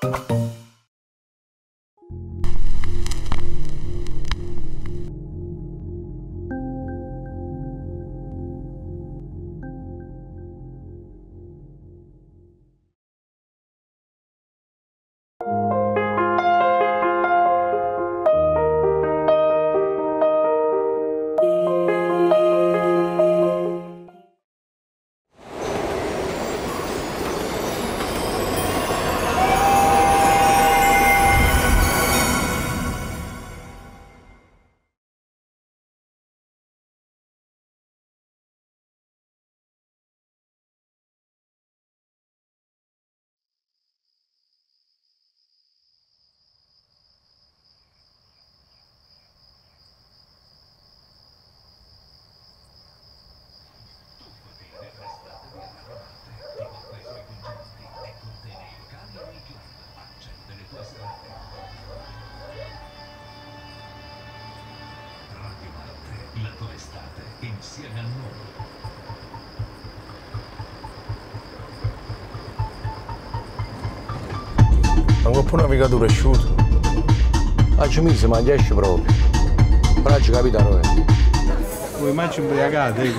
La tua estate insieme a noi. Manco più navigatore asciutto. Oggi mi si mangia esce proprio. Braccio capitano Voi mangi ubriacate,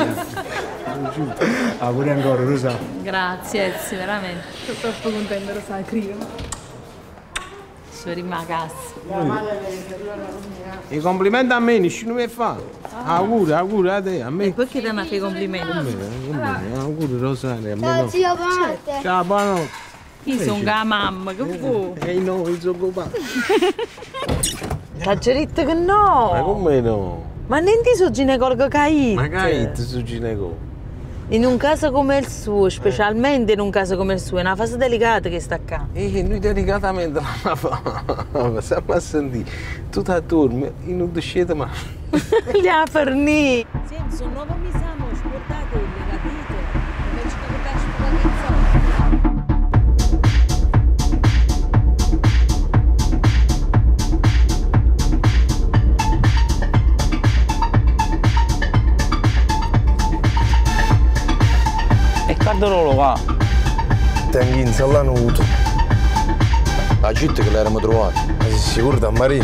ah, pure ancora, lo sa. Grazie, Elsie, veramente. Sono troppo contenta, lo sai, crio. Sono rimasta. I complimenti a me, nessuno mi fa. Auguri a te, a me. E perché ti hanno fatto i complimenti? Auguri Rosaria, a me Ciao no. zio, buonanotte. Ciao, buonanotte. Io sono la mamma, che vuoi? No, io sono occupato. T'ha già detto che no! Ma come no? Ma non ti sono ginecologo caito? Ma che su ginecologo? In un caso come il suo, specialmente in un caso come il suo, è una fase delicata che sta acá. Noi delicatamente la fa. Stiamo a sentire. Tu ti dormi, io non ti scedo mai. Gli ha fornì! Senti, sono nuovo mi siamo scordate le capite? Invece che piace Riccardo non lo va. Tengo in salanuto. La gente che l'eravamo trovati. Ma sei sicuro da Maria?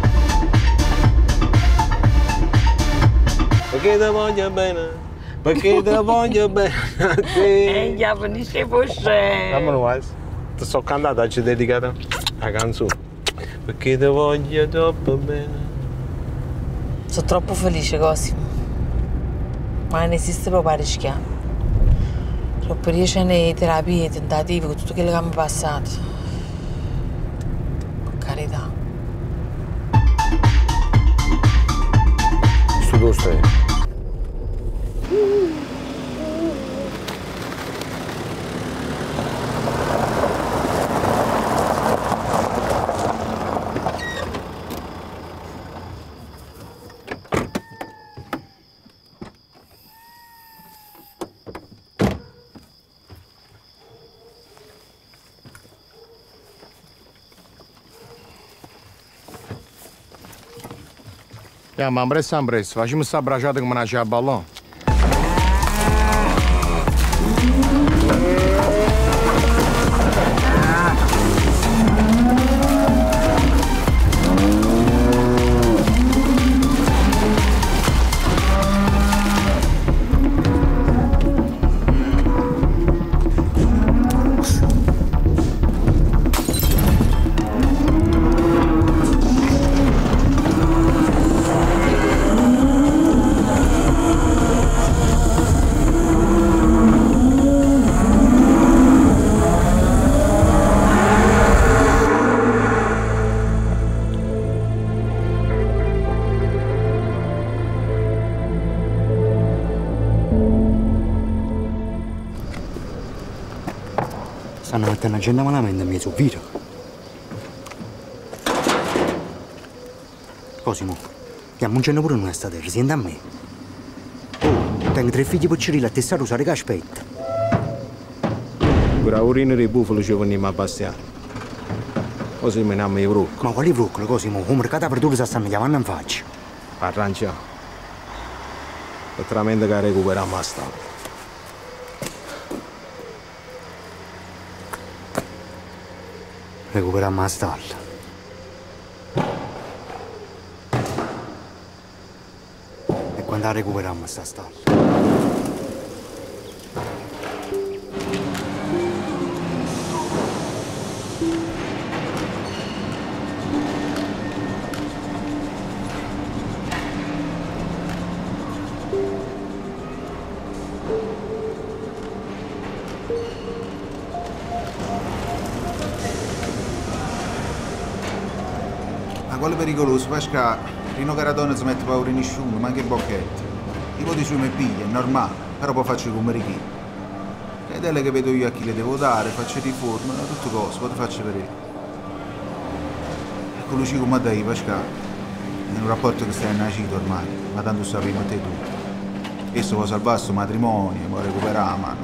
Perché ti voglio bene? Perché ti voglio bene a te? già finisce fosse! Dammi un ti sto cantando oggi dedicata la canzone. Perché ti voglio troppo bene. Sono troppo felice, Cosimo. Ma non esiste proprio a rischiare. Troppo 10 anni di terapie, tentativi, con tutto quello che abbiamo passato. Per carità. Sto dove stai? Ma presto, facciamo sta bracciata come una c'è a ballone. Stanno mettendo agenda malamente in mezzo, vero? Cosimo, stiamo muncendo pure noi a sta terra, senti a me. Oh, tengo 3 figli piccirilli a testa rosa, che aspetta. Per urina di bufalo ci veniamo a bastiare. Così me ne i brucco. Ma quali fruccoli, Cosimo? Un mercato per dove si stanno chiamando in faccia? Arrancia. Veramente che recuperiamo a sta. Recuperiamo la stalla. E quando la recuperiamo sta stalla? Quello pericoloso, Pasca, Rino Caradonna si mette paura in nessuno, ma anche i bocchetti. I voti sui miei pigli, è normale, però poi faccio come Ricky. Le delle che vedo io a chi le devo dare, faccio riforme, tutte cose, poi ti faccio vedere. Con lui come dai, Pasca, è un rapporto che stai nascito ormai, ma tanto sappiamo te tu. Esso può salvare questo matrimonio, può recuperare la mano.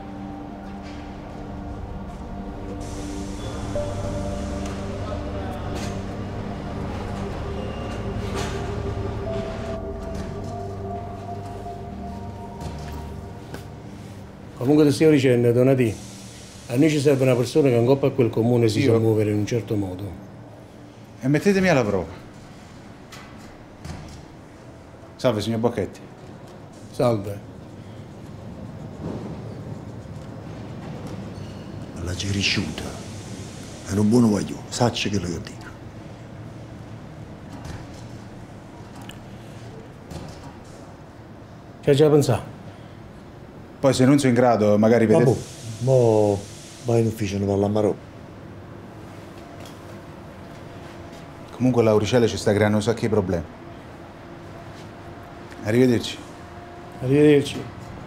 Comunque ti stiamo dicendo, Donatì, a noi ci serve una persona che in coppa a quel comune si sa muovere in un certo modo. E mettetemi alla prova. Salve, signor Bocchetti. Salve. La c'è riuscita. Era un buon voglio, sacci che lo io dico. C'è già pensato? Poi se non sono in grado, magari vedete... Vabbè, mo vai in ufficio e ne parla a Marò. Comunque l'Auricella ci sta creando un sacco di problemi. Arrivederci. Arrivederci.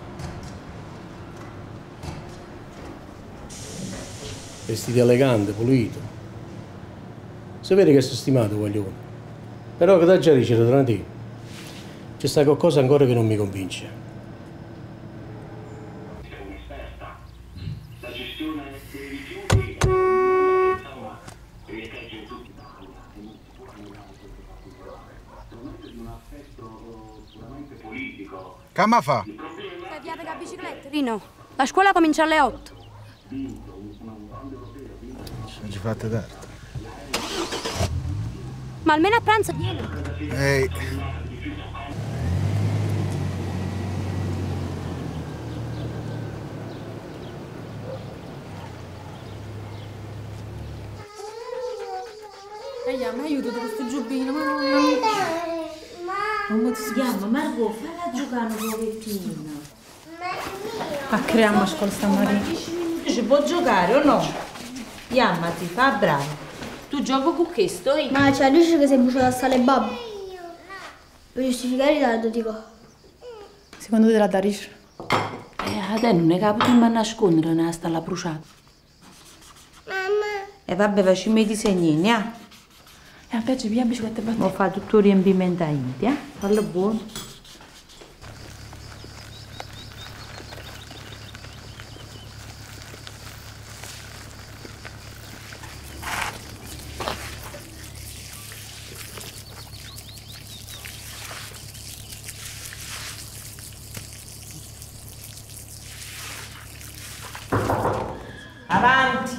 Vestiti elegante, pulito. Si vede che sono stimato, guaglione. Però che da già dice, Donatì, c'è sta qualcosa ancora che non mi convince. Che ma fa? Stai via per la bicicletta, Rino. La scuola comincia alle 8. Non ci fate tardi. Ma almeno a pranzo vieni. Ehi. Mi aiuto con questo giubbino, ma non ti Andiamo, Margot, falla giocare un pochettino. a creare una scuola stamattina. Ci può giocare o no? Chiamati, fa bravo. Tu gioco con questo? Ma c'è dice che sei bruciata a sale babbo. Per giustificare il ritardo, dico. Secondo te la Darish? A te non è capo di nascondere nella stalla bruciata. Mamma. E vabbè, facciamo i disegnini, eh? E a piace via bicicletta e battaglia. Mo fa tutto il riempimento a India, fallo buono. Avanti!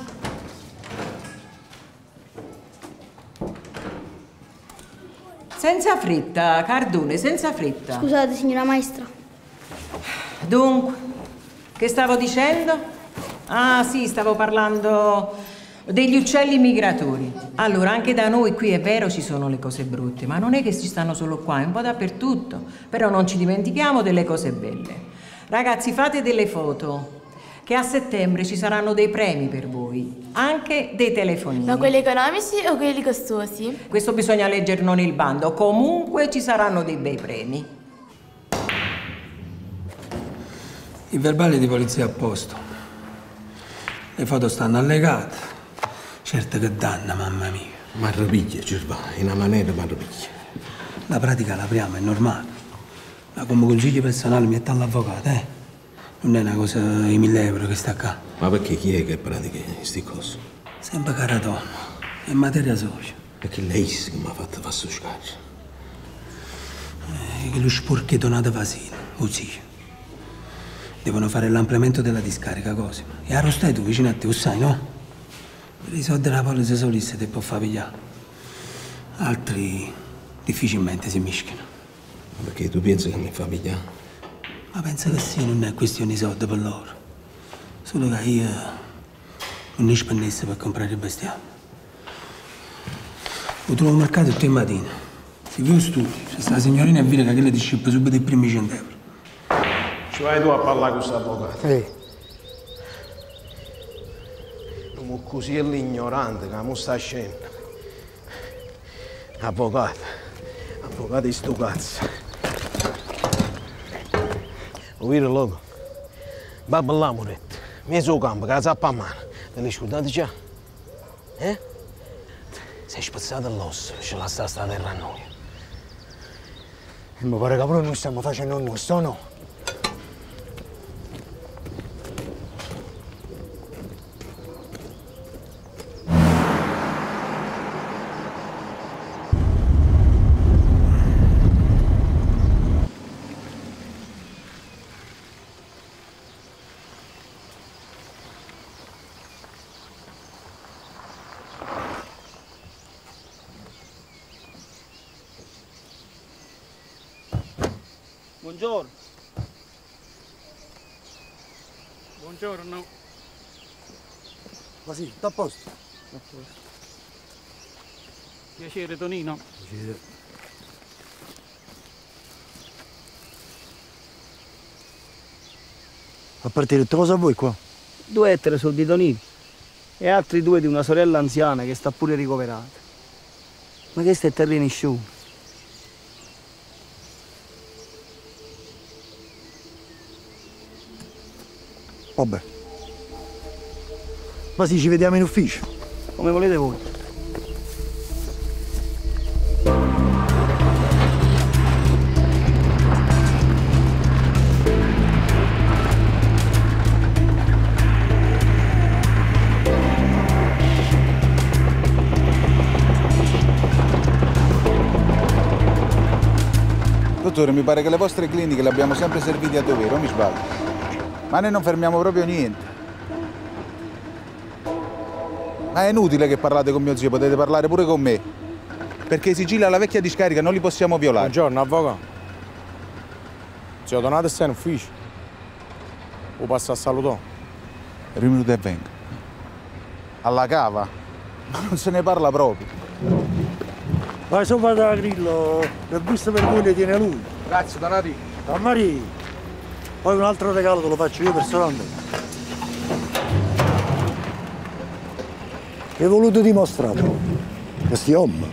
Senza fretta, Cardone, senza fretta. Scusate, signora maestra. Dunque, che stavo dicendo? Ah sì, stavo parlando degli uccelli migratori. Allora, anche da noi qui è vero ci sono le cose brutte, ma non è che ci stanno solo qua, è un po' dappertutto. Però non ci dimentichiamo delle cose belle. Ragazzi, fate delle foto, che a settembre ci saranno dei premi per voi, anche dei telefonini. Ma quelli economici o quelli costosi? Questo bisogna leggerlo nel bando, comunque ci saranno dei bei premi. I verbali di polizia a posto. Le foto stanno allegate. Certo che danno, mamma mia. Ma rapiglia, ci va, in una maniera ma rapiglia. La pratica l'apriamo, è normale. Ma come consiglio personale mi mette all'avvocato, eh? Non è una cosa di 1000 euro che sta qua. Ma perché chi è che pratica questi cose? Sempre Caradonna. È materia socia. Perché lei che mi ha fatto fare sto scaccio. Che lo sporchetto nato Vasino, così. Devono fare l'ampliamento della discarica, Cosimo. E arrostai tu vicino a te, lo sai, no? Per i soldi della polizia solista ti può far pigliare. Altri difficilmente si mischiano. Ma perché tu pensi che mi fa pigliare? Ma penso che sì, non è questione di soldi per loro. Solo che io non ne spendessi per comprare il bestiame. Lo trovo al mercato tutte le mattine. Si vede tutti. C'è sta la signorina e vede che quella ti scippa subito i primi 100 euro. Ci vai tu a parlare con questo avvocato. Non così è l'ignorante che mi sta scendendo. Avvocato di sto cazzo. Lo vedi loco? Babbo l'amoretta, mezzo campo, che la zappa a mano. Te ne scordate già? Sei spezzato all'osso, ce la sta terra a noi. Mi pare che pure noi stiamo facendo il nostro, no? Buongiorno. Buongiorno. Ma sì, sta a posto. Piacere, Tonino. Piacere. A partire da cosa vuoi qua? 2 ettari sono di Tonino e altri 2 di una sorella anziana che sta pure ricoverata. Ma che stai terreni sciù? Vabbè. Ma sì, ci vediamo in ufficio. Come volete voi. Dottore, mi pare che le vostre cliniche le abbiamo sempre servite a dovere, o mi sbaglio? Ma noi non fermiamo proprio niente. Ma è inutile che parlate con mio zio, potete parlare pure con me. Perché i sigilli alla vecchia discarica non li possiamo violare. Buongiorno, avvocato. Zio Donato sta in ufficio. O passa a salutare. Rimanuto e venga. Alla cava? Ma non se ne parla proprio. Vai sopra da Grillo, il busto per voi le tiene lui. Grazie, Donati. A Maria. Poi un altro regalo te lo faccio io personalmente. Che hai voluto dimostrare? Questi uomini.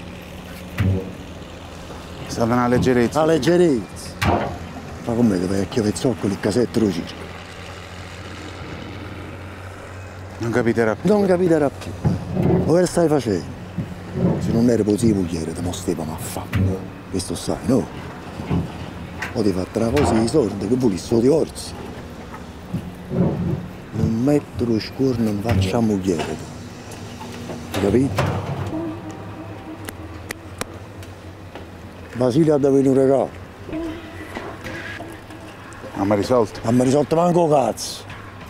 È stata una leggerezza. Una leggerezza. Ma com'è che vai a chiave zoccoli il casetto lo circo? Non capiterà più. Non capiterà più. Ma che stai facendo? Se non eri così mogliere, te mostravamo a fare. Questo sai, no? O ti fate una cosa di soldi che volessi il divorzio. Non metto lo scuorno, non facciamo mogliere. Hai capito? Basile ha da venire un regalo. Non mi risolto? Non mi risolto manco cazzo.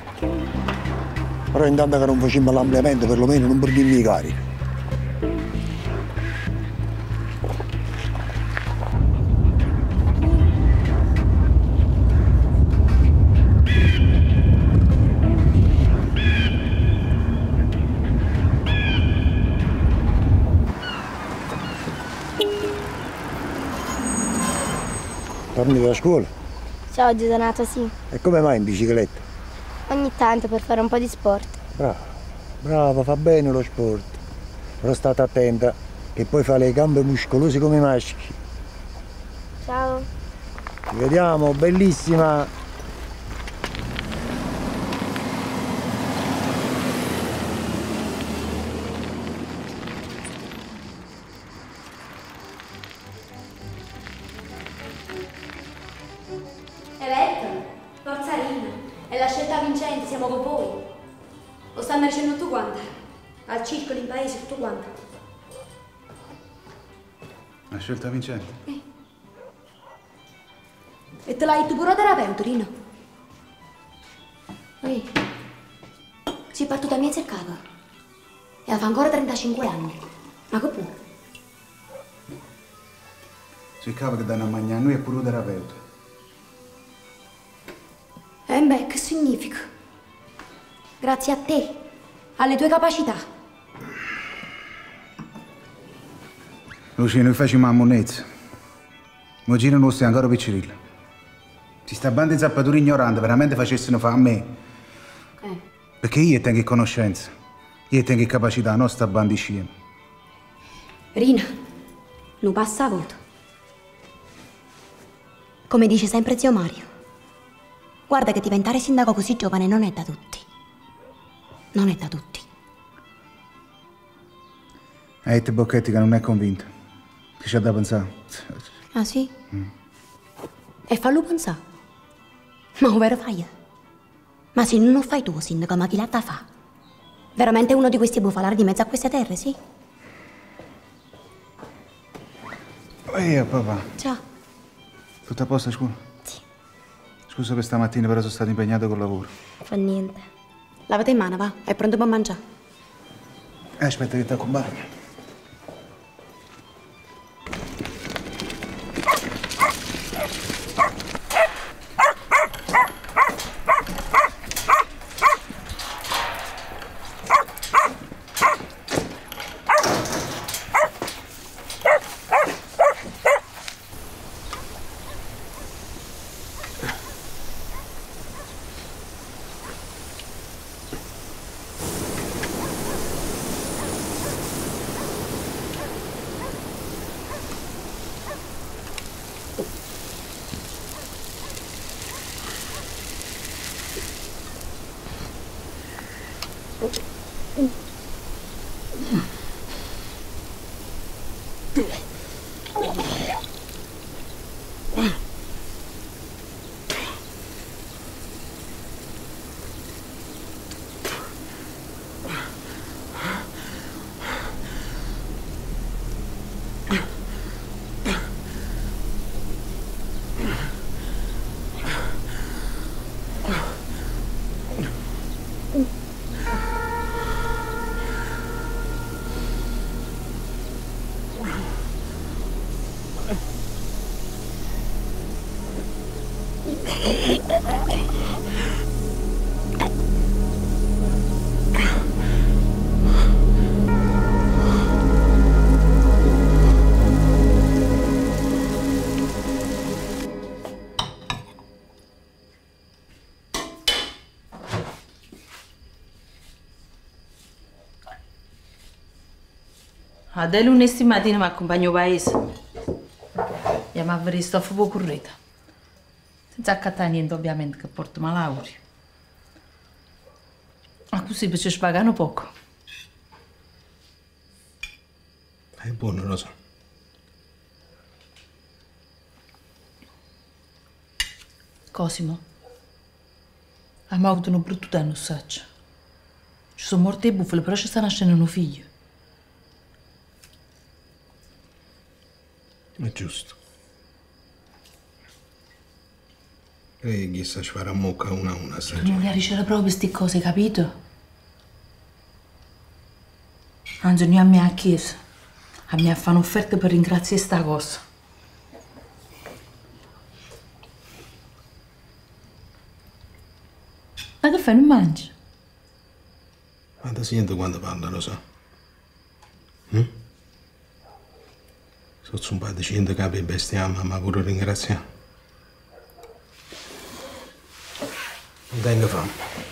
Però intanto che non facciamo l'ampliamento, perlomeno non perdiamo i carichi. Torni da scuola? Ciao Donato, sì. E come mai in bicicletta? Ogni tanto per fare un po' di sport. Brava, brava, fa bene lo sport. Però state attenta, che poi fa le gambe muscolose come i maschi. Ciao. Ci vediamo, bellissima. Eletto, forza Rina, è la scelta vincente, siamo con voi. Lo stanno dicendo tutto quanto, al circolo, in paese, tutto quanto. La scelta vincente? E te l'hai detto pure terapeuta, Rino? Ehi, si è partito da mia cercava. E fa ancora 35 anni. Ma che può? Si capo che danno a mangiare a noi è pure un terapeuta. Beh, che significa? Grazie a te, alle tue capacità. Lucia, noi facciamo la monnezza. Ma giro non stai ancora piccirillo. Si sta bando di zappatori ignoranti veramente facessero fare a me. Perché io tengo conoscenza. Io tengo capacità, non sta bando di scemi. Rina, non passa a voto. Come dice sempre zio Mario, guarda che diventare sindaco così giovane non è da tutti. Non è da tutti. Hai te Bocchetti che non è convinto. Che c'è da pensare. Ah sì? E fallo pensare. Ma ovvero fai? Ma se non lo fai tu, sindaco, ma chi l'ha da fa? Veramente uno di questi bufalari di mezzo a queste terre, sì? Ehi, papà. Ciao. Tutto a posto, scusa? Sì. Scusa per stamattina, però sono stato impegnato col lavoro. Fa niente. Lavate in mano, va. È pronto per mangiare. Aspetta che ti accompagno. Adè lunedì mattina mi accompagno paese. Andiamo a vedere stoffa poco corretta. Senza accattare niente, ovviamente, che porto malaurio. Ma così ci pagano poco. È buono, lo so. Cosimo, abbiamo avuto un brutto danno, saccio. Ci sono morte e bufale, però ci sta nascendo un figlio. È giusto. E chissà ci farà mucca una a una, sai? Non capisce proprio queste cose, capito? Anzi, noi a me a chiesa. A me fanno offerte per ringraziare sta cosa. Ma che fai, non mangi? Ma ti sento quando parla, lo so. Sotto un po' di 100 capi bestiamo, ma pure ringraziamo. Non tengo fame.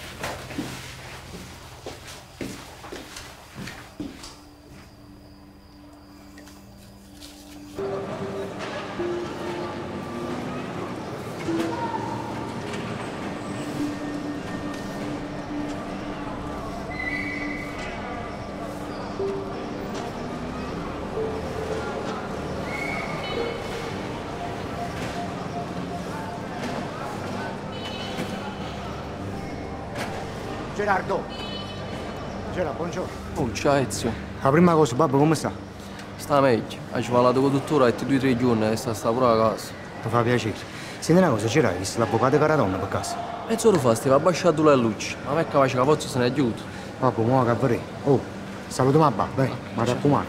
Gerardo! Gerardo, buongiorno. Oh, ciao Ezio. La prima cosa, babbo, come sta? Sta meglio. Ci parlato con il dottore, ha detto 2 o 3 giorni e sta pure a casa. Mi fa piacere. Senti una cosa, Gerardo, hai visto l'avvocato Caradonna per caso? Mezz'ora fa, stava abbasciando la luce. Ma me capace che forza se ne aiuta. Babbo, muovo che vorrei. Oh, Salutiamo a Babbo, dai, mi raccomando.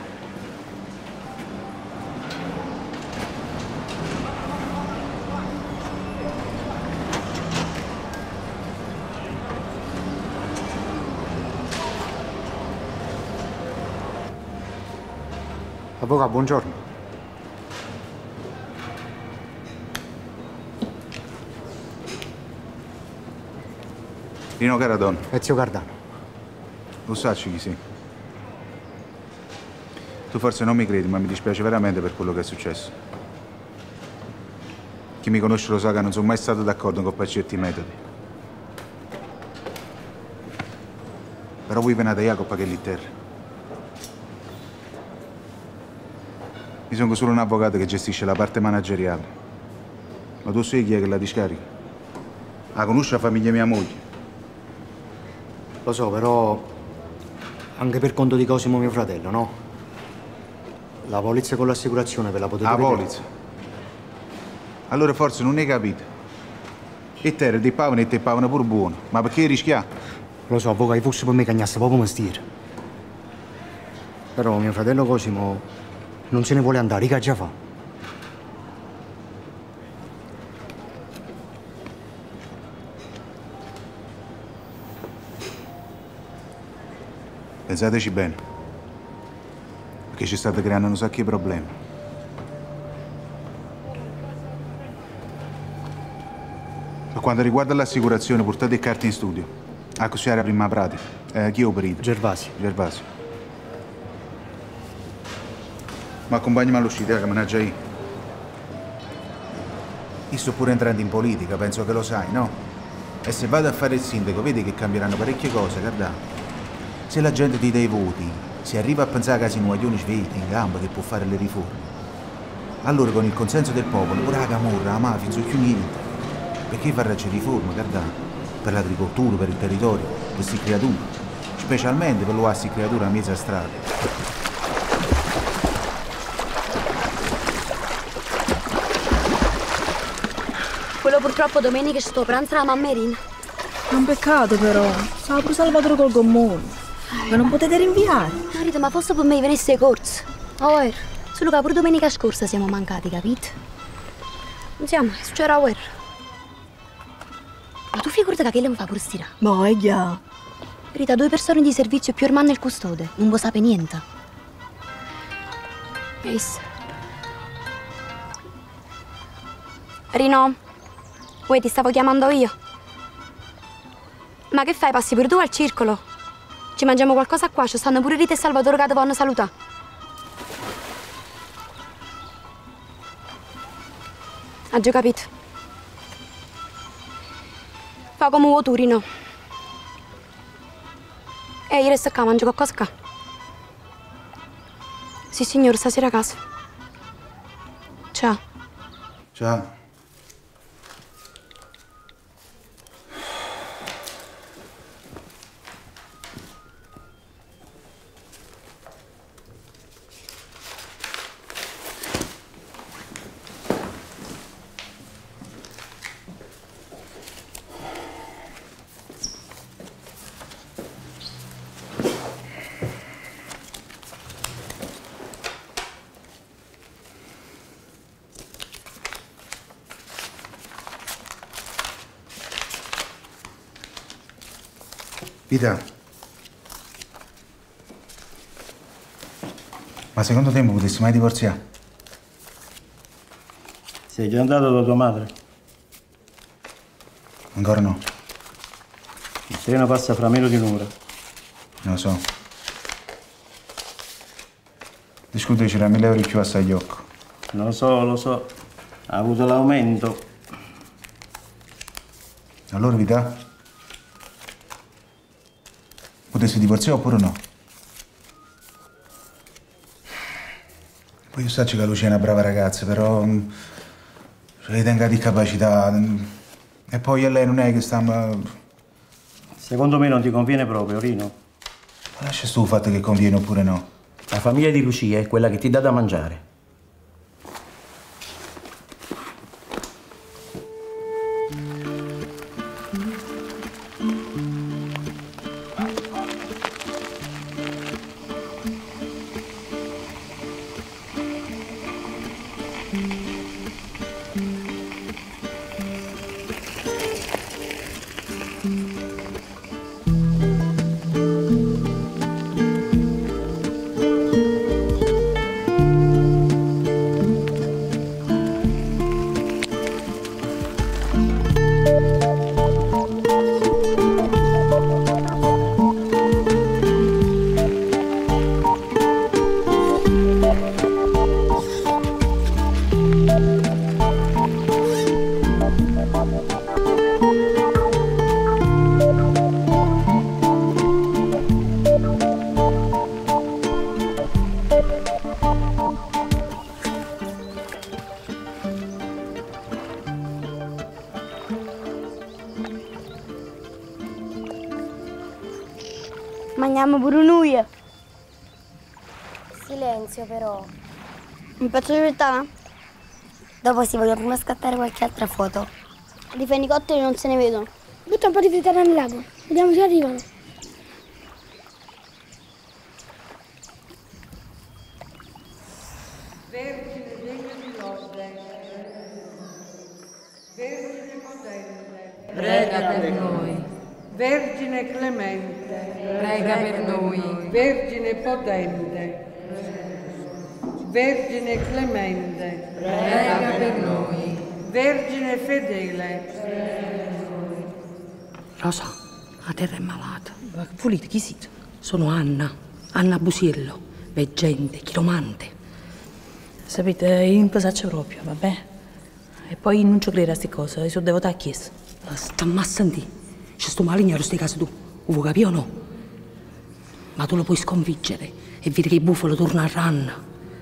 Avvocato, buongiorno. Rino Garadon. Ezio Cardano. Lo sai chi sei? Tu forse non mi credi, ma mi dispiace veramente per quello che è successo. Chi mi conosce lo sa che non sono mai stato d'accordo con certi metodi. Però voi venite a Jacopo che è lì terra. Mi sono solo un avvocato che gestisce la parte manageriale. Ma tu sai chi è che la discarica? La conosce la famiglia mia moglie. Lo so, però anche per conto di Cosimo mio fratello, no? La polizia con l'assicurazione ve la potete vedere? La polizia? Allora forse non hai capito. E te ti pavano e te pavano pure buono. Ma perché rischiare? Lo so, avvocato, fosse per me cagnasse proprio mestiere. Però mio fratello Cosimo non se ne vuole andare, che già fa? Pensateci bene, perché ci state creando un sacco di problemi. Per quanto riguarda l'assicurazione, portate le carte in studio. A così era prima pratica. Chi è operito? Gervasio. Gervasio. Ma accompagnami all'uscita, che me ne già io. Io sto pure entrando in politica, penso che lo sai, no? E se vado a fare il sindaco, vedi che cambieranno parecchie cose, guarda. Se la gente ti dà i voti, si arriva a pensare che sei un guaglione sveglio in gamba che può fare le riforme. Allora con il consenso del popolo, pure la camorra, la mafia, non so più niente. Perché farci riforme, guarda? Per l'agricoltura, per il territorio, per queste creature. Specialmente per queste creature a mezza strada. Quello purtroppo domenica sto pranzo alla mammerina. È un peccato però, stava pure Salvatore col gommone. Ma non potete rinviare? Marito, ma forse per me venisse corso. Oh, solo che pure domenica scorsa siamo mancati, capito? Insomma, succederà la guerra. Ma tu figurati che lei mi fa pure stirare. No, è chiaro. Rita, 2 persone di servizio più il manno e il custode. Non vuoi sapere niente. Rino, uè, ti stavo chiamando io. Ma che fai? Passi pure tu al circolo? Ci mangiamo qualcosa qua, ci stanno pure Rita e Salvatore che ti vanno salutare. Hai già capito? Fa come vuoi tu, Rino. Io resto qua, mangio qualcosa qua. Sì, signore, stasera a casa. Ciao. Ciao. Vita, ma secondo te mi potessi mai divorziare? Sei già andato da tua madre? Ancora no. Il treno passa fra meno di un'ora. Non lo so. Discute c'era 1.000 euro in più a Sagliocco. Lo so. Ha avuto l'aumento. Allora, Vita? Potessi divorziare oppure no? Poi io so che Lucia è una brava ragazza, però ce le tenga di capacità. E poi a lei non è che sta... Secondo me non ti conviene proprio, Rino. Ma lascia sto il fatto che conviene oppure no. La famiglia di Lucia è quella che ti dà da mangiare. Mangiamo pure noi. Silenzio però. Un pezzo di frittata? Dopo si voglio prima scattare qualche altra foto. Di fenicotteri non se ne vedono. Butta un po' di frittata nel lago. Vediamo se arrivano. Vergine degna di lode. Vergine potente. Prega per noi. Vergine clemente. Prega per noi. Vergine potente. Vergine clemente. Prega per noi. Vergine fedele. Rosa, la terra è malata. Ma che volete, chi siete? Sono Anna Busiello, veggente, chiromante. Sapete, io non pesaccio proprio, vabbè? E poi non ci credo a queste cose, io sono devota a chiesa. Sta a sentire. C'è sto maligno in queste case tu, lo vuoi capire o no? Ma tu lo puoi sconfiggere e vedi che il bufalo torna a ranna.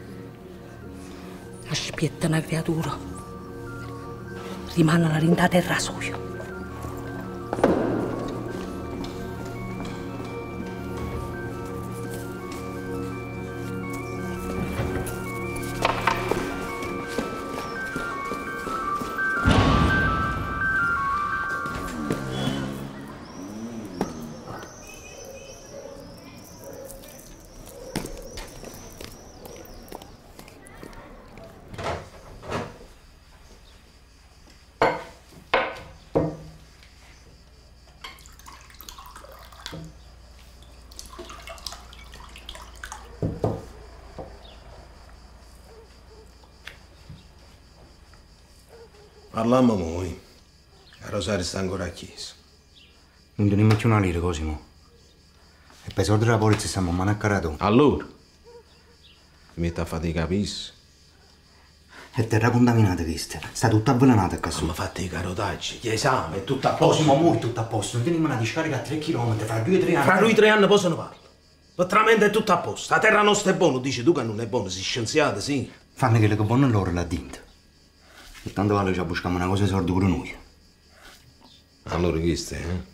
Aspetta una creatura. Rimane una rintata e rasoio. Parlammo noi. A Rosario sta ancora a chiesa. Non te ne metti una lira, Cosimo. E per i soldi della polizia stiamo a mano a carato. Allora? Mi mette a fatica, capisci? È terra contaminata questa. Sta tutta avvelenata qua su. Ma fate i carotaggi, gli esami, è tutto a posto. Cosimo, mo' è tutto a posto. Non teniamo una discarica a 3 km, fra 2 o 3 anni. Fra 2 o 3 anni poi se ne parla. Veramente è tutto a posto. La terra nostra è buona, dici tu che non è buona, sei scienziata, sì. Fanno quello che vogliono loro là dentro. E tanto vale che ci buschiamo una cosa di soldi pure noi. Allora questo,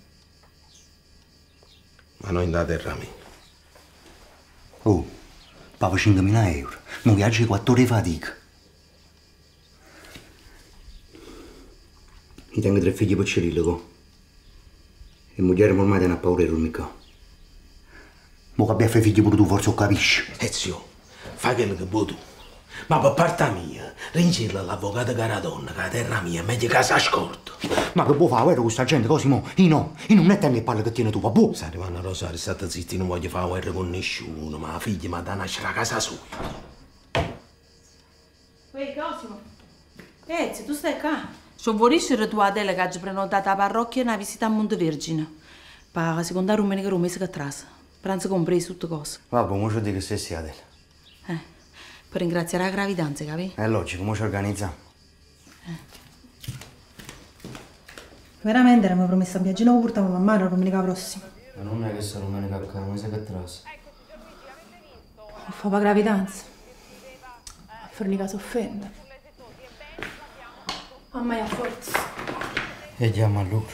Ma noi in da terra mia. Oh, pago 5.000 euro. Non viaggi 4 ore di fatica. Mi tengo 3 figli piccirilli, e moglie ormai te ne ha paura di mica. Mo che abbia figli pure tu, forse lo capisci. Zio, fai quello che vuoi tu. Ma per parte mia, rincilla l'avvocato Caradonna, che la terra mia è meglio che si ascolta. Ma che può fare, guerra con questa gente, Cosimo? Io no, io non metto le palle che tiene tu, vabbè. Sai, Vanna Rosario, state zitti, non voglio fare guerra con nessuno, ma la figlia mi ha da nascere a casa sua. Ehi, Cosimo. Ezio, tu stai qua? Sono fuori tua delega che prenotata a parrocchia e una visita a Montevergine. Per la seconda domenica un mese che trasa. Pranzo compreso, tutte cose. Vabbè, mo ci dico che sei Adele. Per ringraziare la gravidanza, capi? È logico, mo ci organizziamo. Veramente eravamo promessa un viaggio, lo portiamo a mano la domenica prossima. Ma non è che sta domenica a casa, ma sai che trasa. A fa per gravidanza. A fornica si offende. Mamma è a forza. E chiama a Luca.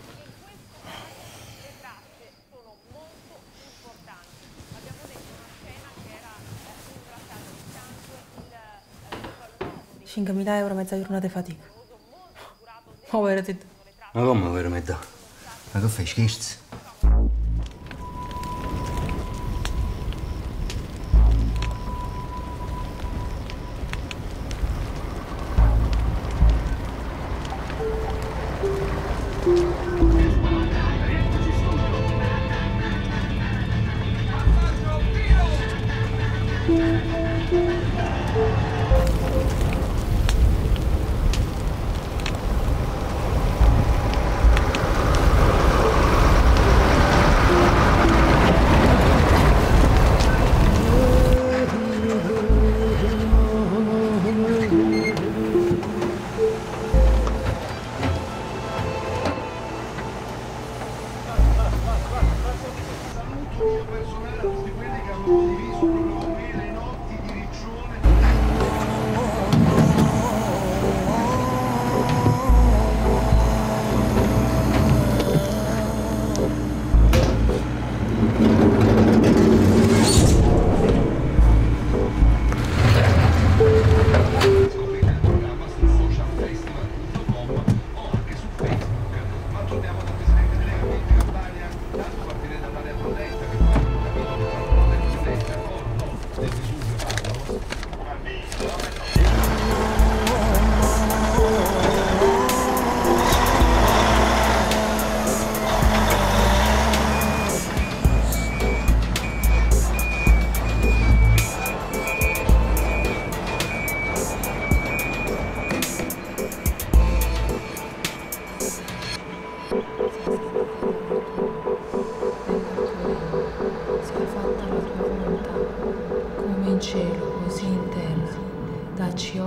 €5.000 mezza giornata di fatica. Ma veramente. Ma come veramente? Ma che fai, scherzi?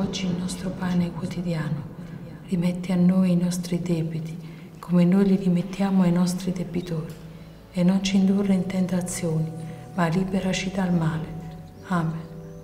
oggi il nostro pane quotidiano. Rimetti a noi i nostri debiti, come noi li rimettiamo ai nostri debitori. E non ci indurre in tentazioni, ma liberaci dal male. Amen.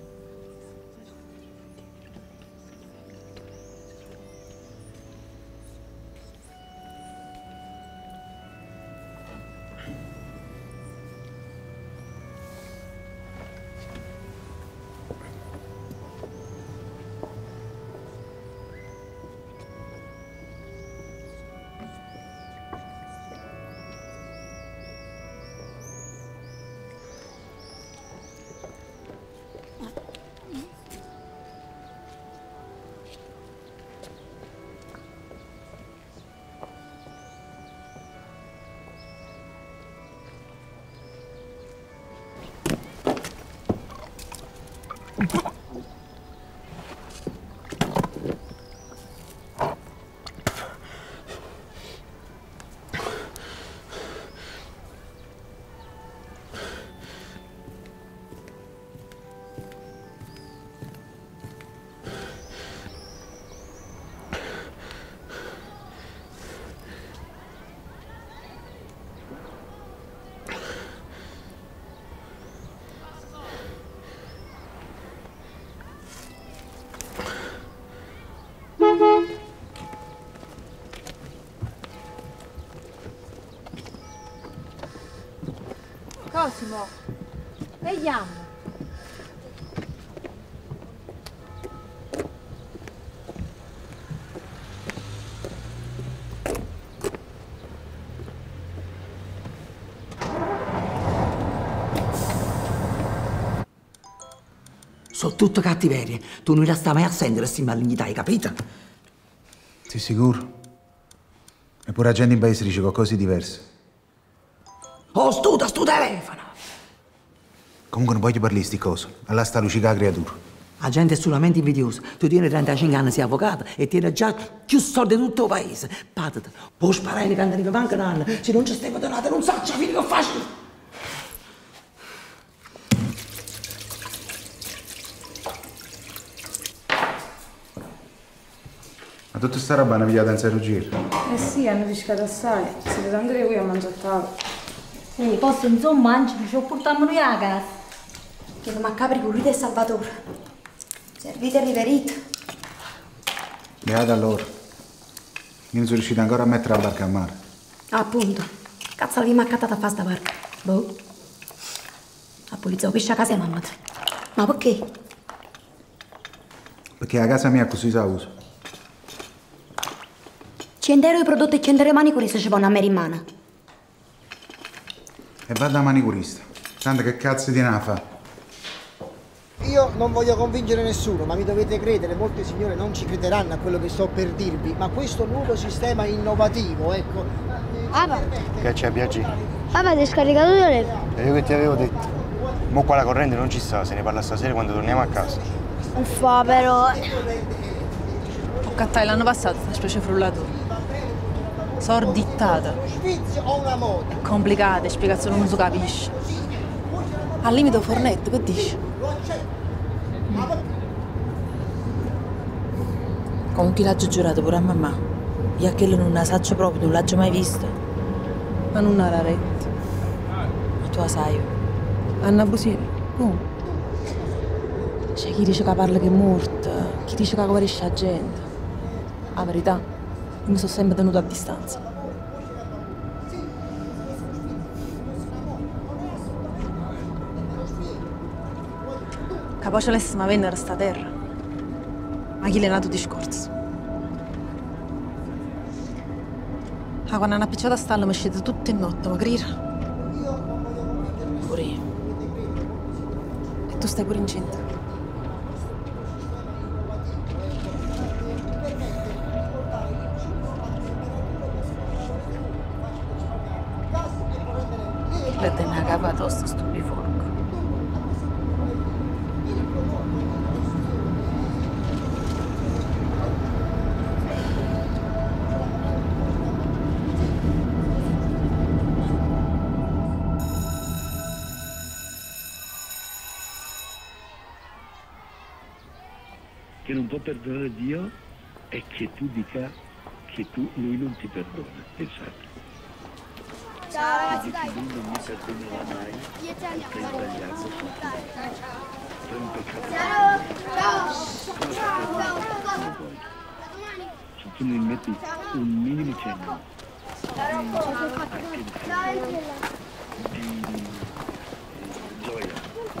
Cosimo, vediamo. Sono tutto cattiverie. Tu non la stai mai a sentere queste malignità, hai capito? Sei sicuro? Eppure la gente in paese dice qualcosa di diverso. Oh, studa sto telefono! Comunque non voglio parlare di sti cose. Allora sta lucida la creatura. La gente è solamente invidiosa. Tu tieni 35 anni, sei avvocato e tieni già più soldi di tutto il paese. Patata, puoi sparare nei cantini che mancano anni. Se non ci stai donate, non so che fine che faccio. Ma tutta sta roba hanno pigliata in serio giro? Eh sì, hanno rischiato assai. Siete tanto che qui a mangiare a tavola. Posso insomma, Angelo, ci ho portato noi a casa. Che non mi capri pulite e Salvatore. Servite e riverito. Beata allora. Io non sono riuscito ancora a mettere la barca a mare. Appunto. Cazzo l'avevi accattata a fare sta barca? Boh. La polizia lo pesce a casa e mamma. Ma perché? Perché la casa mia così sa uso. 100 euro di prodotti e 100 euro di manicurista ci vanno a me in mano. E vado da manicurista. Tanto che cazzo tiene a fa? Io non voglio convincere nessuno, ma mi dovete credere, molte signore non ci crederanno a quello che sto per dirvi, ma questo nuovo sistema innovativo, ecco. Papà, Che c'è, Biaggi? papà ti hai scaricato il telefono? E io che ti avevo detto. Mo qua la corrente non ci sta, se ne parla stasera quando torniamo a casa. Uffa, però. Ho cattato l'anno passato sta specie frullatura. Sordittata. Sfizio o una moda? È complicata, spiegazione non si capisce. Al limite fornetto, che dici? Comunque l'ho giurato pure a mamma. Io a quello non la saggio proprio, non l'ho mai vista. Ma non era retta. Ma tu la sai? Anna Busiello. Come? C'è chi dice che parla che è morta, chi dice che guarisce la gente. La verità, io mi sono sempre tenuto a distanza. Capace l'essere ma venne sta terra. Ma chi l'è nato discorso? Ah, quando hanno appicciato a stalla mi scende tutte notte, ma grida. Pure io. E tu stai pure incinta. Le tenne a capo tosto stupiforco. che non può perdonare Dio è che tu dica che lui non ti perdona. Pensate. Ciao ragazzi, dai. Lui non mi perdonerà mai perché hai sbagliato su di me. Per un peccato. Ciao. Se tu non metti un minimo cenno di gioia,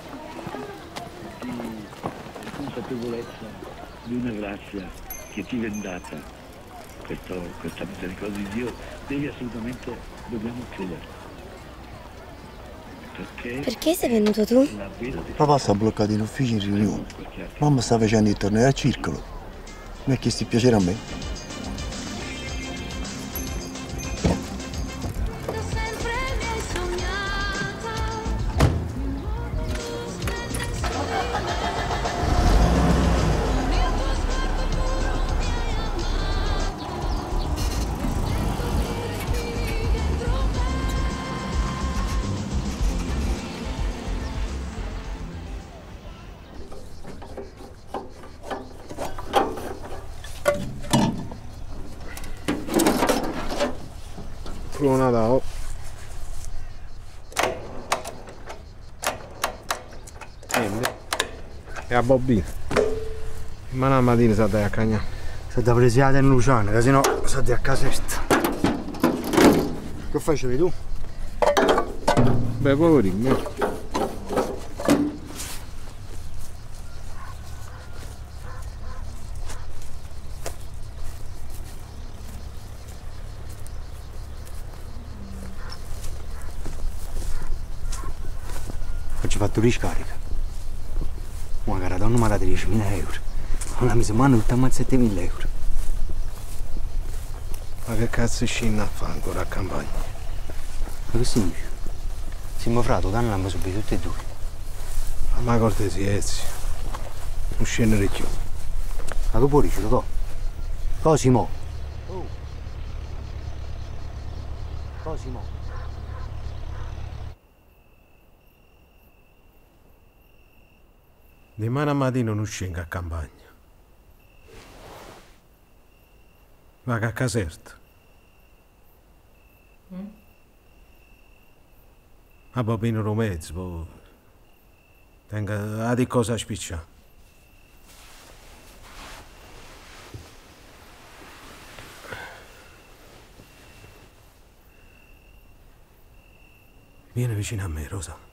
di consapevolezza di una grazia che ti viene data, questa misericordia di Dio, dobbiamo credere. Perché sei venuto tu? Papà sta bloccato in ufficio in riunione. Mamma sta facendo il torneo al circolo. Mi ha chiesto il piacere a me. Nadal. E a Bobby. Ma la mattina sa dai a cagna. Se da presiate in Luciano, che sennò sa di a casetta. Che facevi tu? Beh, poverino. Oggi ho fatto riscarica. Una cara donna mi ha dato 10.000 euro. Una mise mano tutta a 7.000 euro. Ma che cazzo scina a fare ancora a campagna? Ma che significa? Siamo frato, danno l'hanno subito tutti e due. Ma cortesia, non scendere più. Ma che puoi dire, co? Cosimo? Cosimo? Di mano mattina non scendo a campagna. Vado a Caserta. A Bobino Romezzo, poi tengo a di cosa spicciare. Vieni vicino a me, Rosa.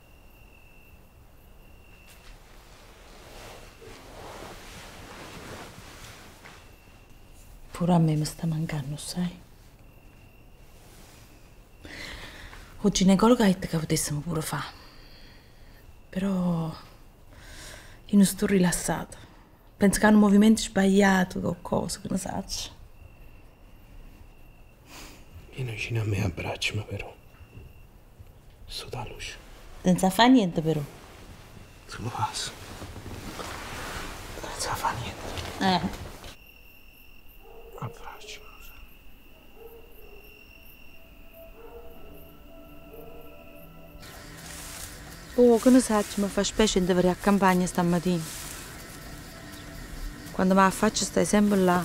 Pure a me mi sta mancando, sai? O ginecologa ha detto che potessimo pure fare. Però io non sto rilassata. Penso che hanno movimenti sbagliati o qualcosa, che ne saccio. Vieni vicino a me e abbracciami però. Sto da luce. Senza fare niente però. Solo passo. Senza fare niente. Abbracciami. Oh, che ne saccio, mi fa specie di avere a campagna stamattina. Quando mi affaccio stai sempre là.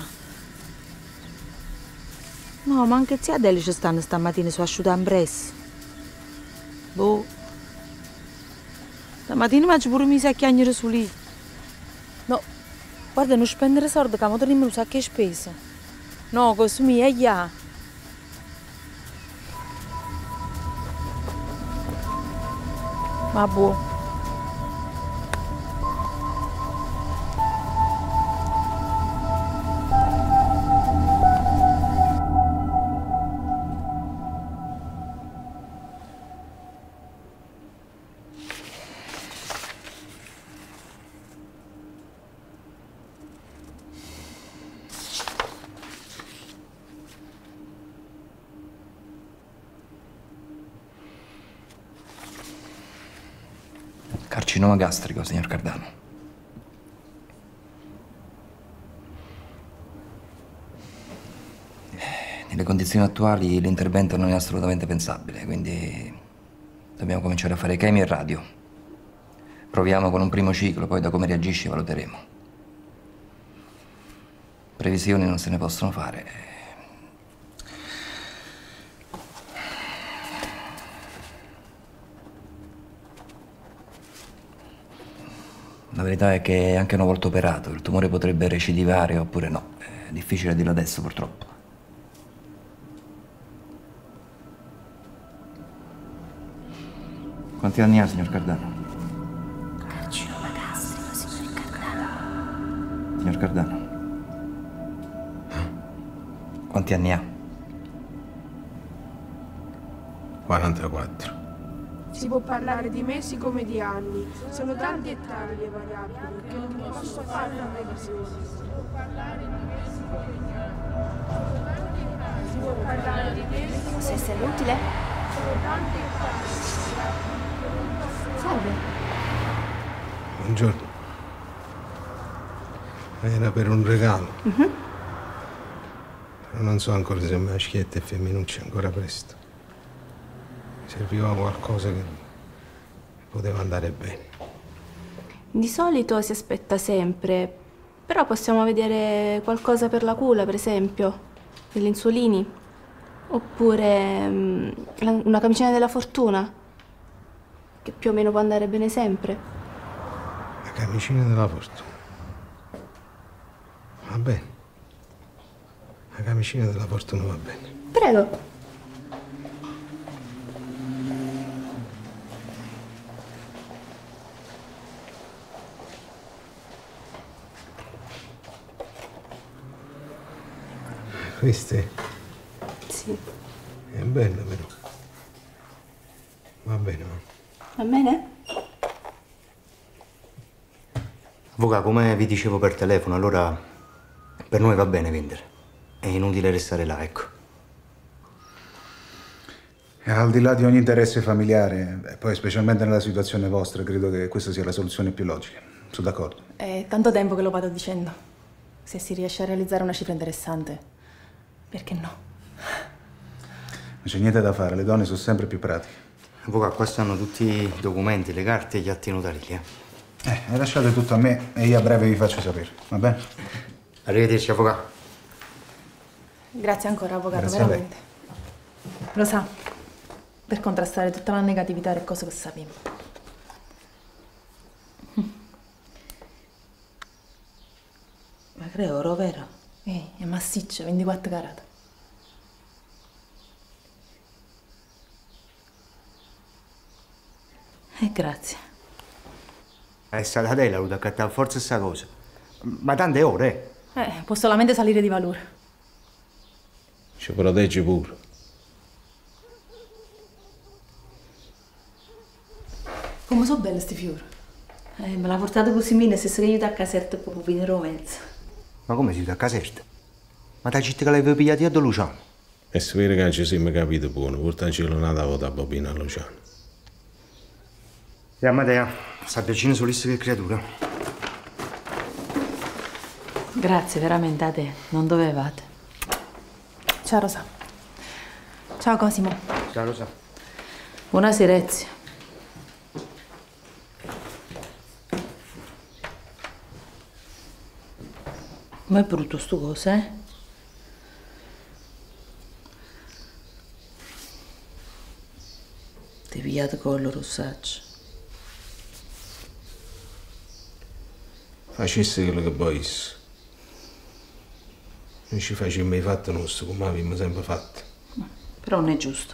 No, ma anche zia Adele ci stanno stamattina su asciugambrezzi. Boh. Stamattina mi pure mise a chiagnere su lì. No, guarda, non spendere soldi, che mo teniamo un sacco di spese. No, così mi è già. Ma buono. Carcinoma gastrico, signor Cardano. Nelle condizioni attuali l'intervento non è assolutamente pensabile, quindi dobbiamo cominciare a fare chemio e radio. Proviamo con un primo ciclo, poi da come reagisce valuteremo. previsioni non se ne possono fare. La verità è che anche una volta operato il tumore potrebbe recidivare oppure no. È difficile dirlo adesso, purtroppo. Quanti anni ha, signor Cardano? Signor Cardano? Quanti anni ha? 44. Si può parlare di mesi come di anni. Sono tanti e tali le variabili che non posso fare una previsione. Si può parlare di mesi come di anni. Si può parlare di mesi. Posso essere utile? Sono tanti e tali. Salve. Buongiorno. Era per un regalo. Però non so ancora se è maschietta e femminuccia, ancora presto. Mi serviva qualcosa che poteva andare bene. Di solito si aspetta sempre, però possiamo vedere qualcosa per la culla, per esempio, degli insulini, oppure una camicina della fortuna, che più o meno può andare bene sempre. La camicina della fortuna. Va bene. La camicina della fortuna va bene. Prego. Queste? Sì. È bella però. Va bene, va. Va bene? Avvocato, come vi dicevo per telefono, allora per noi va bene vendere. È inutile restare là, ecco. E al di là di ogni interesse familiare, e poi specialmente nella situazione vostra, credo che questa sia la soluzione più logica. Sono d'accordo. È tanto tempo che lo vado dicendo. Se si riesce a realizzare una cifra interessante, perché no? Non c'è niente da fare, le donne sono sempre più pratiche. Avvocato, qua stanno tutti i documenti, le carte e gli atti notarili, E lasciate tutto a me e io a breve vi faccio sapere, va bene? Arrivederci, avvocato. Grazie ancora, avvocato, Grazie a lei. veramente. Lo sa, per contrastare tutta la negatività e cose che sappiamo. Ma creo oro vero? È massiccio, 24 carati. Grazie. È stata te la da accattare forza sta cosa. Ma tante ore, Può solamente salire di valore. Ci protegge pure. Come sono belle sti fiori. Me l'ha portato così bene, stesso che io da caserta proprio Pinero mezzo. Ma come si da caserta? Ma da città che l'avevo pigliati a Don Luciano? È vero che non ci siamo capiti buono, portaci la nata vota a Bobina a Luciano. E Amadea, sta vicino solista che creatura. Grazie veramente a te, non dovevate. Ciao Rosa. Ciao Cosimo. Ciao Rosa. Buonasera Ezio. Ma è brutto sto coso, eh? Ti pigliate con lo rossaccio. Facesse quello che volessi. Non ci facemmo i fatti nostri come abbiamo sempre fatto. Però non è giusto.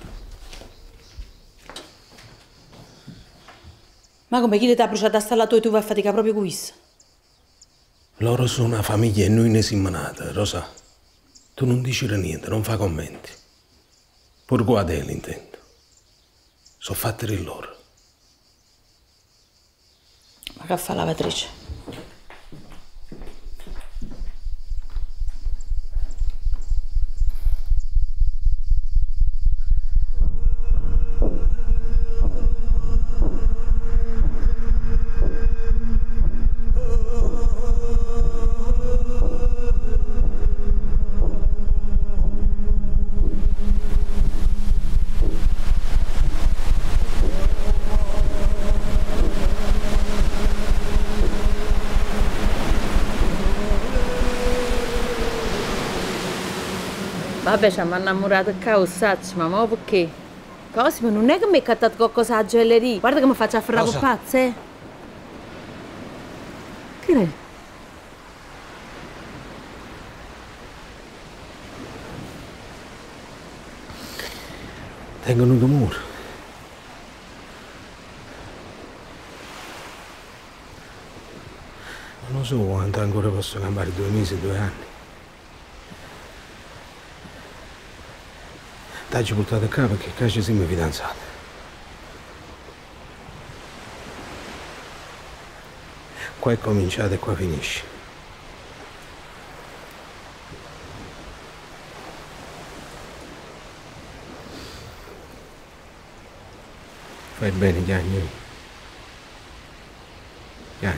Ma come chi ti ha bruciato a stalla tua e tu vai a fatica proprio con questo? Loro sono una famiglia e noi ne siamo nati, Rosa. Tu non dici niente, non fai commenti. Pur guarda l'intento. Sono fatti di loro. Ma che fa la lavatrice? Vabbè, ci hanno innamorato causacci, ma perché? Cosimo, non è che mi hai cattato qualcosa alla gioielleria. Guarda che mi faccio afferrare con pazze, eh. Che è? Tengono un tumore. Non so quanto ancora posso campare, 2 mesi, 2 anni. T'hai portato a casa perché qua ci siamo fidanzati. Qua è cominciato e qua finisce. Fai bene, Gianni. Gianni.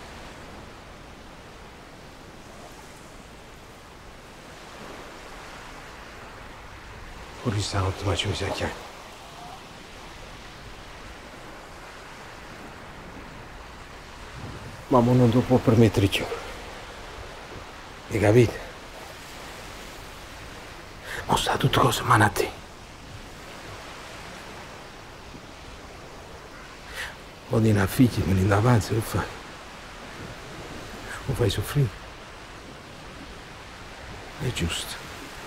Fuori stanotte ma ci mi sa chiaro. Mamma non te lo può permettere più. Hai capito? Ma sta tutte cose in mano a te. O di una figlia, me ne da pazzo, che fai? Lo fai soffrire? È giusto.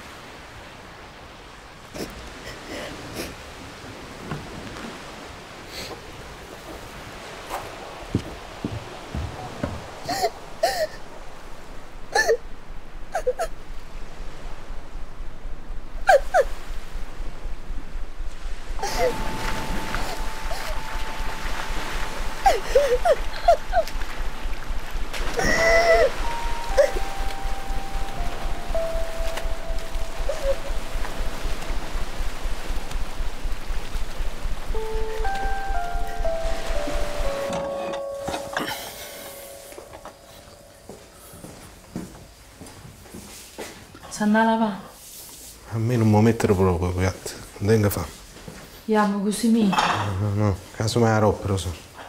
S'anna a lavare. A me non mi mettere proprio, piatto. Non tengo fame. Andiamo così mi. No, caso mai la roba, Rosa.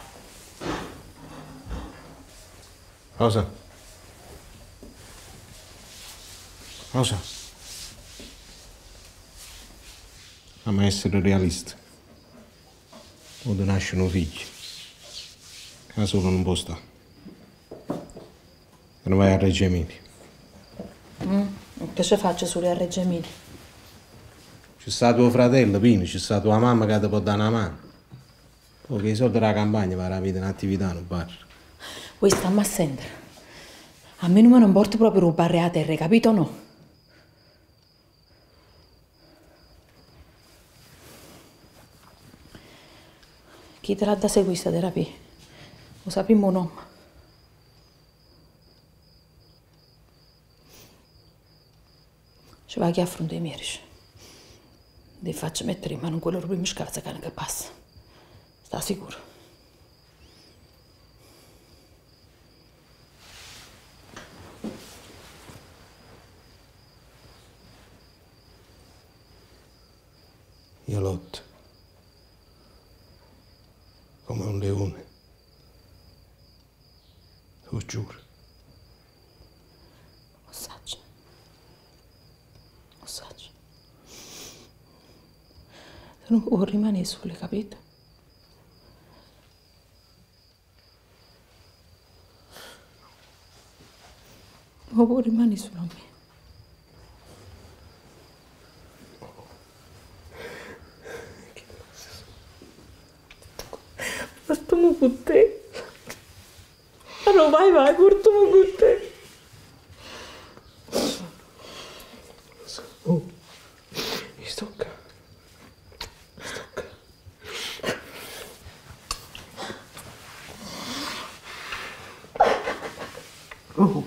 Rosa. Rosa. Ama essere realista. O ti nasce un figlio. Che solo non può stare. E non vai a Reggio Emilia. Che ci faccio solo a Reggio Emilia? C'è stato tuo fratello, Pino, c'è stata tua mamma che ti può dare una mano. Poi i soldi della campagna per la vita in attività non bar. Voi stammi a sentire. A me non porto proprio rubare a terra, capito o no? Chi te l'ha da seguire questa terapia? Lo sappiamo o no? Ci va chi affronta i miei. Ti faccio mettere in mano quello primo scazzacane che passa. Sta sicuro? Io lotto. Come un leone. Lo giuro. Ossaggio. Ossaggio. Non può rimanere solo, capito? Non può rimanere solo a me. Ma stiamo con te. Allora vai, portiamo con te. Oh, mi stocca. Oh.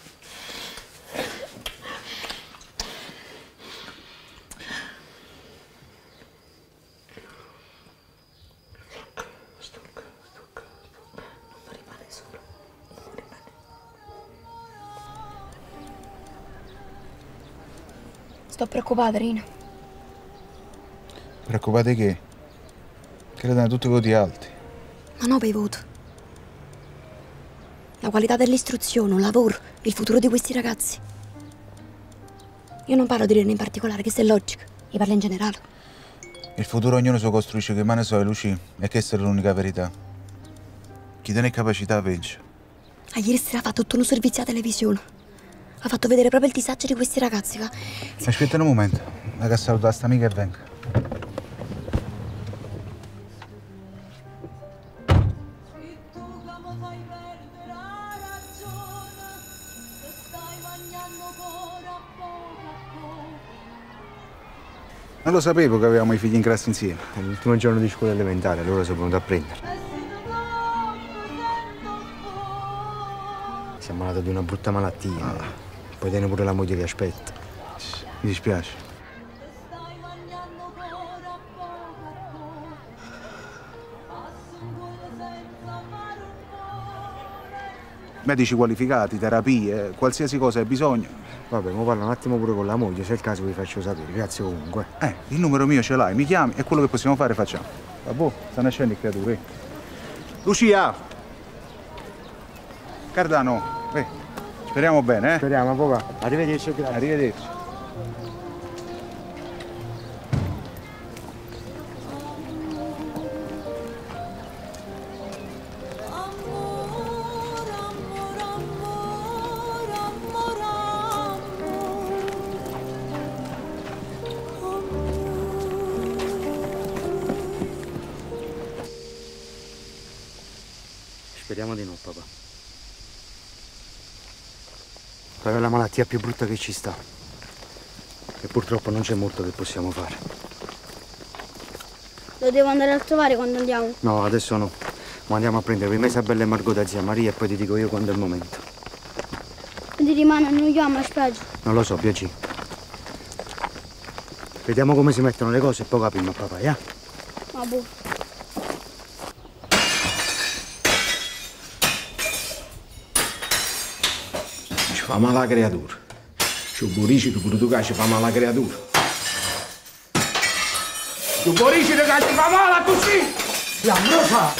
Sto preoccupata, Rina. Preoccupate che? Che le danno tutti i voti alti. Ma no per i voti. La qualità dell'istruzione, il lavoro, il futuro di questi ragazzi. Io non parlo di Rino in particolare, questa è logica. Io parlo in generale. Il futuro ognuno se lo costruisce, che mane so, Luci, e questa è l'unica verità. Chi tiene capacità vince. Ah, ieri sera ha fatto tutto un servizio a televisione. Ha fatto vedere proprio il disagio di questi ragazzi. Aspetta un momento, la che saluta sta amica e venga. Non lo sapevo che avevamo i figli in classe insieme. È l'ultimo giorno di scuola elementare, allora sono venuto a prendere. Si è ammalato di una brutta malattia. Poi tiene pure la moglie che aspetta. Mi dispiace. Medici qualificati, terapie, qualsiasi cosa hai bisogno. Vabbè, mo parlo un attimo pure con la moglie, se è il caso vi faccio sapere, grazie comunque. Il numero mio ce l'hai, mi chiami e quello che possiamo fare facciamo. Vabbè, stanno nascendo i creature. Lucia! Cardano, speriamo bene, eh? Speriamo, papà. Arrivederci, grazie. Arrivederci. Speriamo di no, papà. Però è la malattia più brutta che ci sta. E purtroppo non c'è molto che possiamo fare. Lo devo andare a trovare quando andiamo? No, adesso no. Ma andiamo a prendere prima Isabella e Margot da zia Maria e poi ti dico io quando è il momento. Quindi rimane a New York a spiaggia? Non lo so, Biagì. Vediamo come si mettono le cose e poi capiamo a papà, eh? Vabbè. Ci fa male la creatura. Ci burisci che pure tu che ci fa male la creatura. Ci burisci che ci fa male così! La Rosa!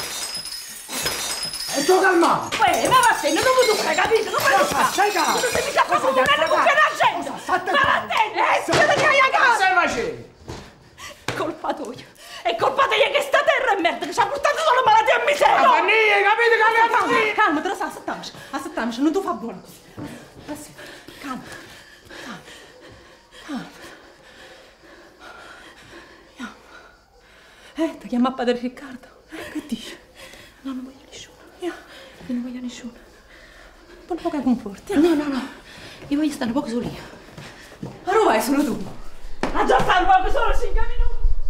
E tu calma! Ma vattene, non tu hai capito? Non me lo fa! Stai calma! Tu sei mica proprio un nero con la gente! Ma vattene! Io ti hai a casa! Che stai facendo? Colpa tua! È colpa tua che sta terra è merda che ci ha portato solo malattia e miseria! Ma fannie, capite che abbiamo fatto? Calma, te lo sai, aspettiamoci, non ti fa buono così. Calma. Ti chiama padre Riccardo? Che dici? No, non voglio nessuno. Io non voglio nessuno. Un po' che conforti. No. Io voglio stare un poco solo io. Ma dove vai solo tu? Ma già sta un poco solo 5 minuti.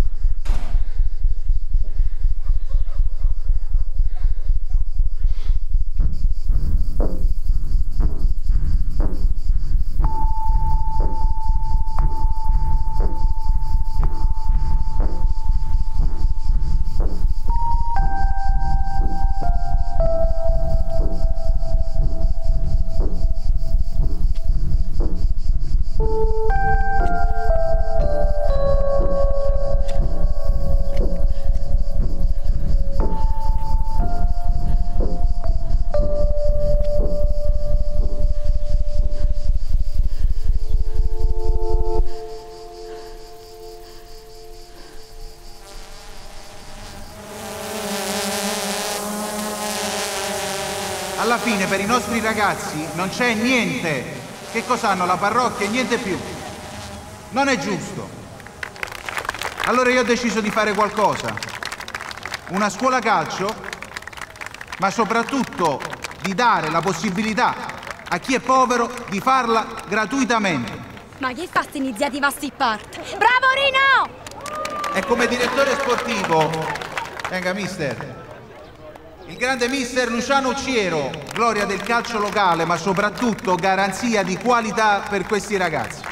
Alla fine per i nostri ragazzi non c'è niente. Che cosa hanno? La parrocchia e niente più. Non è giusto. Allora io ho deciso di fare qualcosa. Una scuola calcio, ma soprattutto di dare la possibilità a chi è povero di farla gratuitamente. Ma che fa questa iniziativa a sti parte? Bravo Rino! E come direttore sportivo, venga mister, il grande mister Luciano Ucciero, gloria del calcio locale, ma soprattutto garanzia di qualità per questi ragazzi.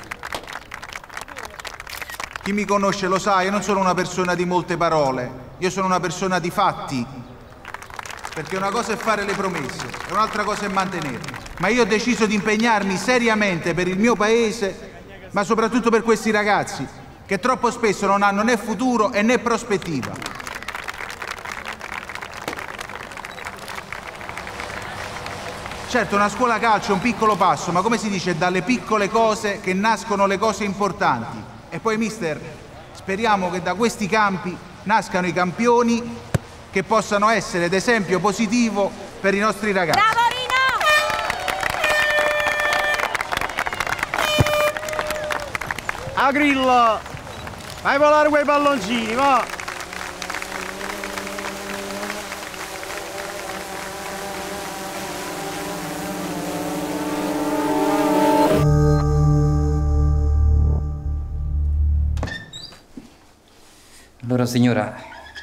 Chi mi conosce lo sa, io non sono una persona di molte parole, io sono una persona di fatti. Perché una cosa è fare le promesse e un'altra cosa è mantenerle. Ma io ho deciso di impegnarmi seriamente per il mio paese, ma soprattutto per questi ragazzi, che troppo spesso non hanno né futuro e né prospettiva. Certo, una scuola calcio è un piccolo passo, ma come si dice, dalle piccole cose che nascono le cose importanti. E poi, mister, speriamo che da questi campi nascano i campioni che possano essere d'esempio positivo per i nostri ragazzi. Bravo Rino! A Grillo! Fai volare quei palloncini, va! Allora, signora,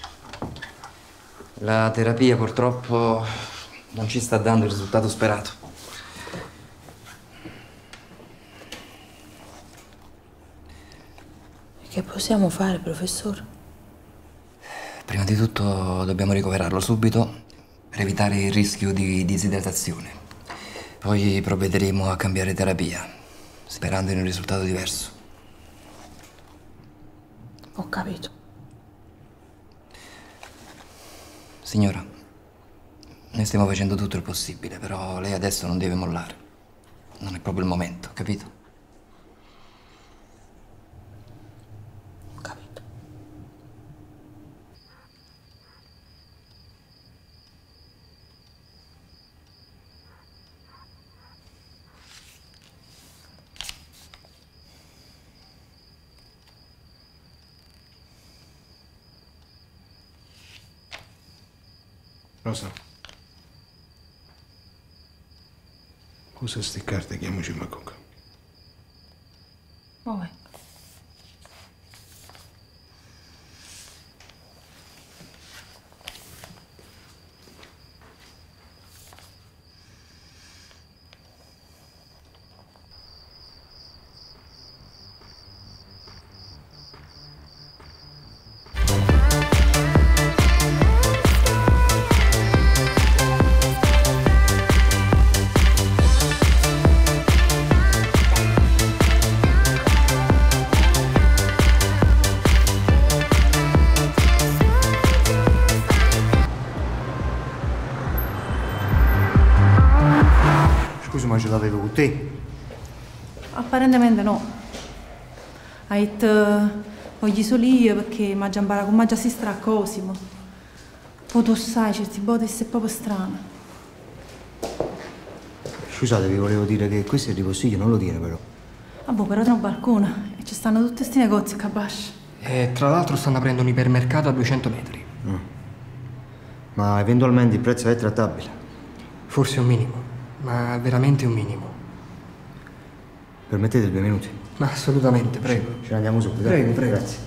la terapia purtroppo non ci sta dando il risultato sperato. Che possiamo fare, professore? Prima di tutto dobbiamo ricoverarlo subito per evitare il rischio di disidratazione. Poi provvederemo a cambiare terapia, sperando in un risultato diverso. Ho capito. Signora, noi stiamo facendo tutto il possibile, però lei adesso non deve mollare. Non è proprio il momento, capito? Ho capito. Rosa, cosa sti carte chiamiamoci Macoca? Vabbè. Scusa, ma ce l'avevo con te? Apparentemente no. Ha detto voglio solo io perché mi ha già imparato come già si stra Cosimo. Poi tu sai, certi botti è proprio strano. Scusate, vi volevo dire che questo è il ripostiglio, non lo tiene però. Vabbè, però tra un balcone e ci stanno tutti questi negozi a Cabascia. E tra l'altro stanno aprendo un ipermercato a 200 metri. Ma eventualmente il prezzo è trattabile? Forse un minimo, ma veramente un minimo. Permettete 2 minuti? Ma assolutamente, prego. Ce ne andiamo subito. Prego, prego. Grazie.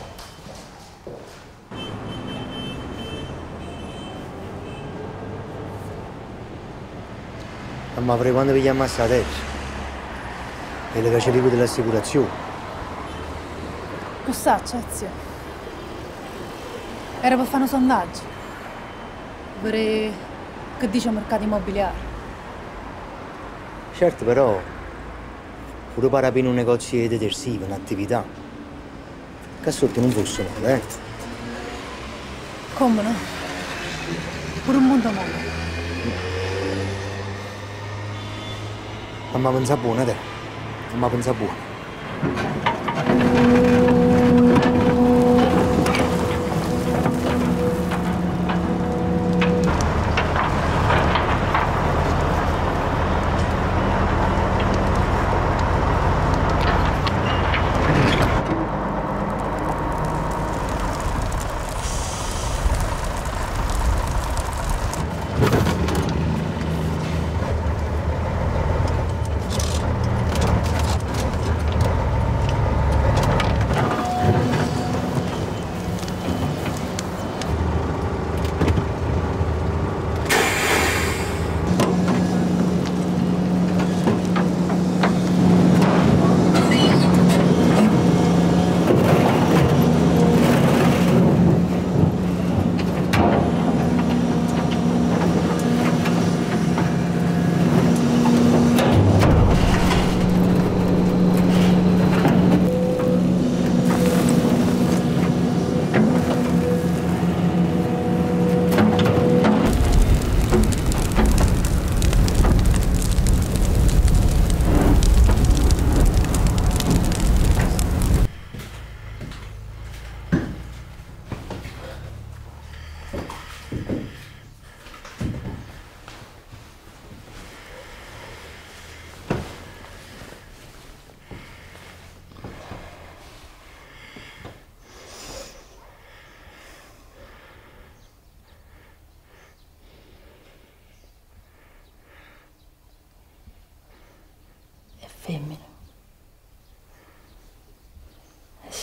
Ma avrei quando vi chiamasse la terra? E le facevi dell'assicurazione? Cosa c'è, zio? Era per fare un sondaggio. Vorrei che dice mercato immobiliare. Certo, però pure per aprire un negozio di detersivo, un'attività. Che sotto non fosse male, eh? Come no? Pure un mondo nuovo. Ma pensa buona te. Ma pensa buona.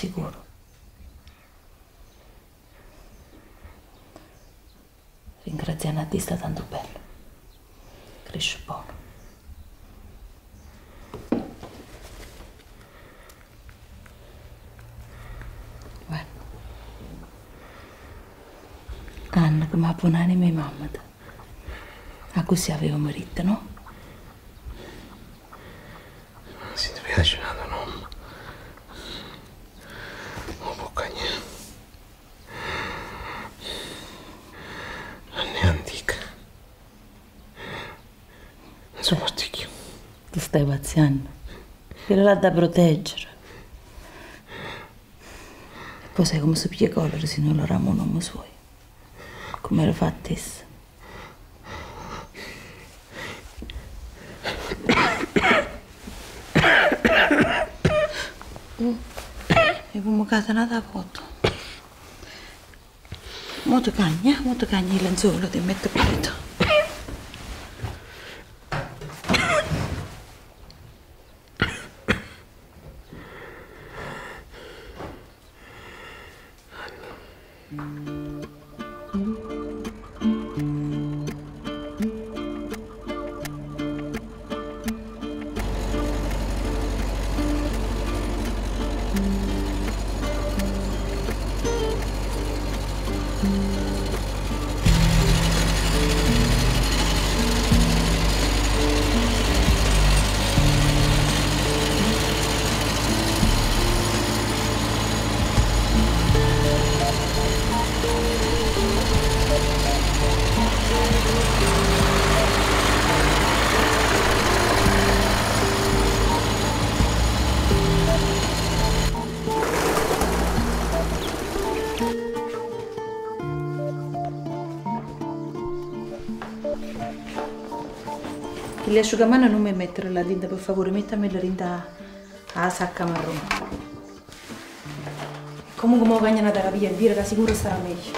Sicuro. Ringraziando a te sta tanto bello. Cresce buono. Guarda. Anna che mi ha buonato mia mamma. A così avevo marito, no? Se ti piace la tua nonna, non può cagnare. Anni antica. Non si porti più. Tu stai pazziando. Quello là da proteggere. E poi sai come si piglia colore se non lo ramo un uomo suo. Come lo fa a te? E come catenata a foto. Molto cagna il lenzuolo ti metto pulito. Gli asciugamano non mi mettere la tinta, per favore, mettami la tinta alla sacca marrone. Comunque mo cagna una terapia, il dire che sicuro sarà meglio.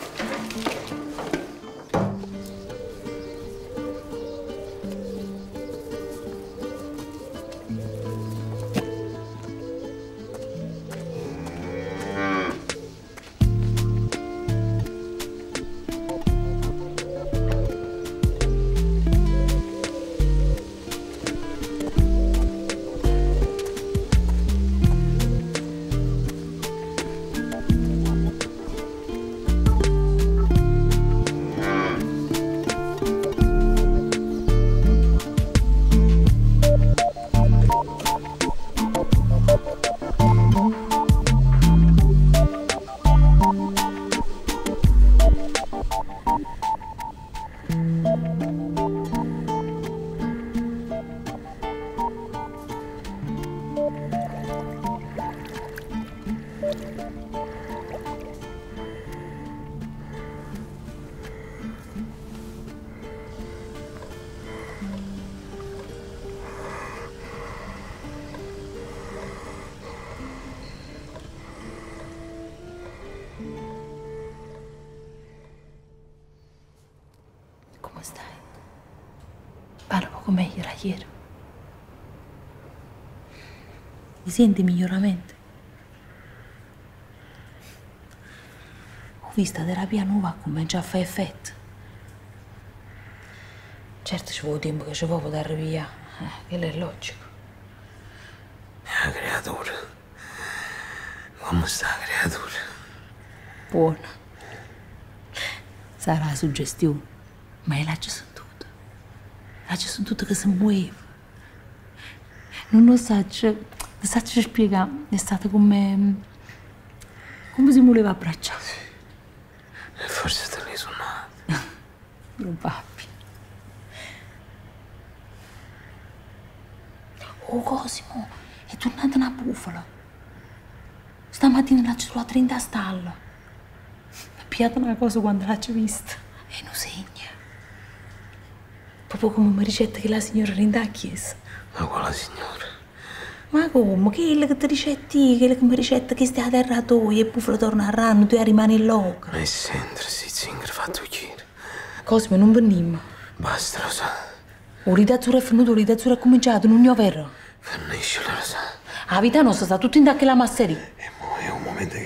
Come stai? Parla poco meglio da ieri. Mi senti miglioramento? Ho visto la terapia nuova come già fa effetto. Certo ci vuole tempo che ci può dare via, quello è logico. La creatura. Come sta la creatura? Buona. Sarà la suggestione, ma là ci sono tutte. Là ci sono tutte che si muovono. Non lo so spiegare, è stato come si voleva abbracciare. E forse te ne sono nata. Probabile. Oh Cosimo, è tornata una bufala. Stamattina l'ho trovata in stalla. Mi ha piato una cosa quando l'ho vista. E non segna. Proprio come mi ricetta che la signora rende a chiesa. Ma quale signora? Ma come? Quella che ti ricetti, quella che mi ricetta che stai a terra tu e bufala torna a ranno, tu rimani loca. Ma è sempre si zingher fatto chiedere. Cosimo, non veniamo. Basta, lo sa. L'oridazzura è finita, l'oridazzura è cominciata, non è vero? Finisce, lo sa. La vita nostra sta tutta in tacca la masseria. E mo'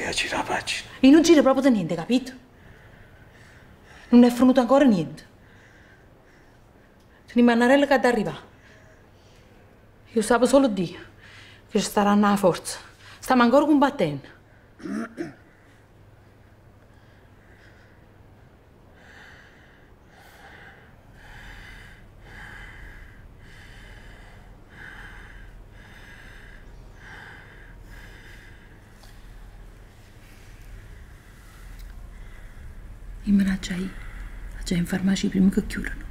che gira la pagina. E non gira proprio da niente, capito? Non è venuto ancora niente. Sono i mannarelli che arriva. Io sapevo solo Dio che ci staranno a forza. Stiamo ancora combattendo. In manaccia già in farmacia prima che chiudono.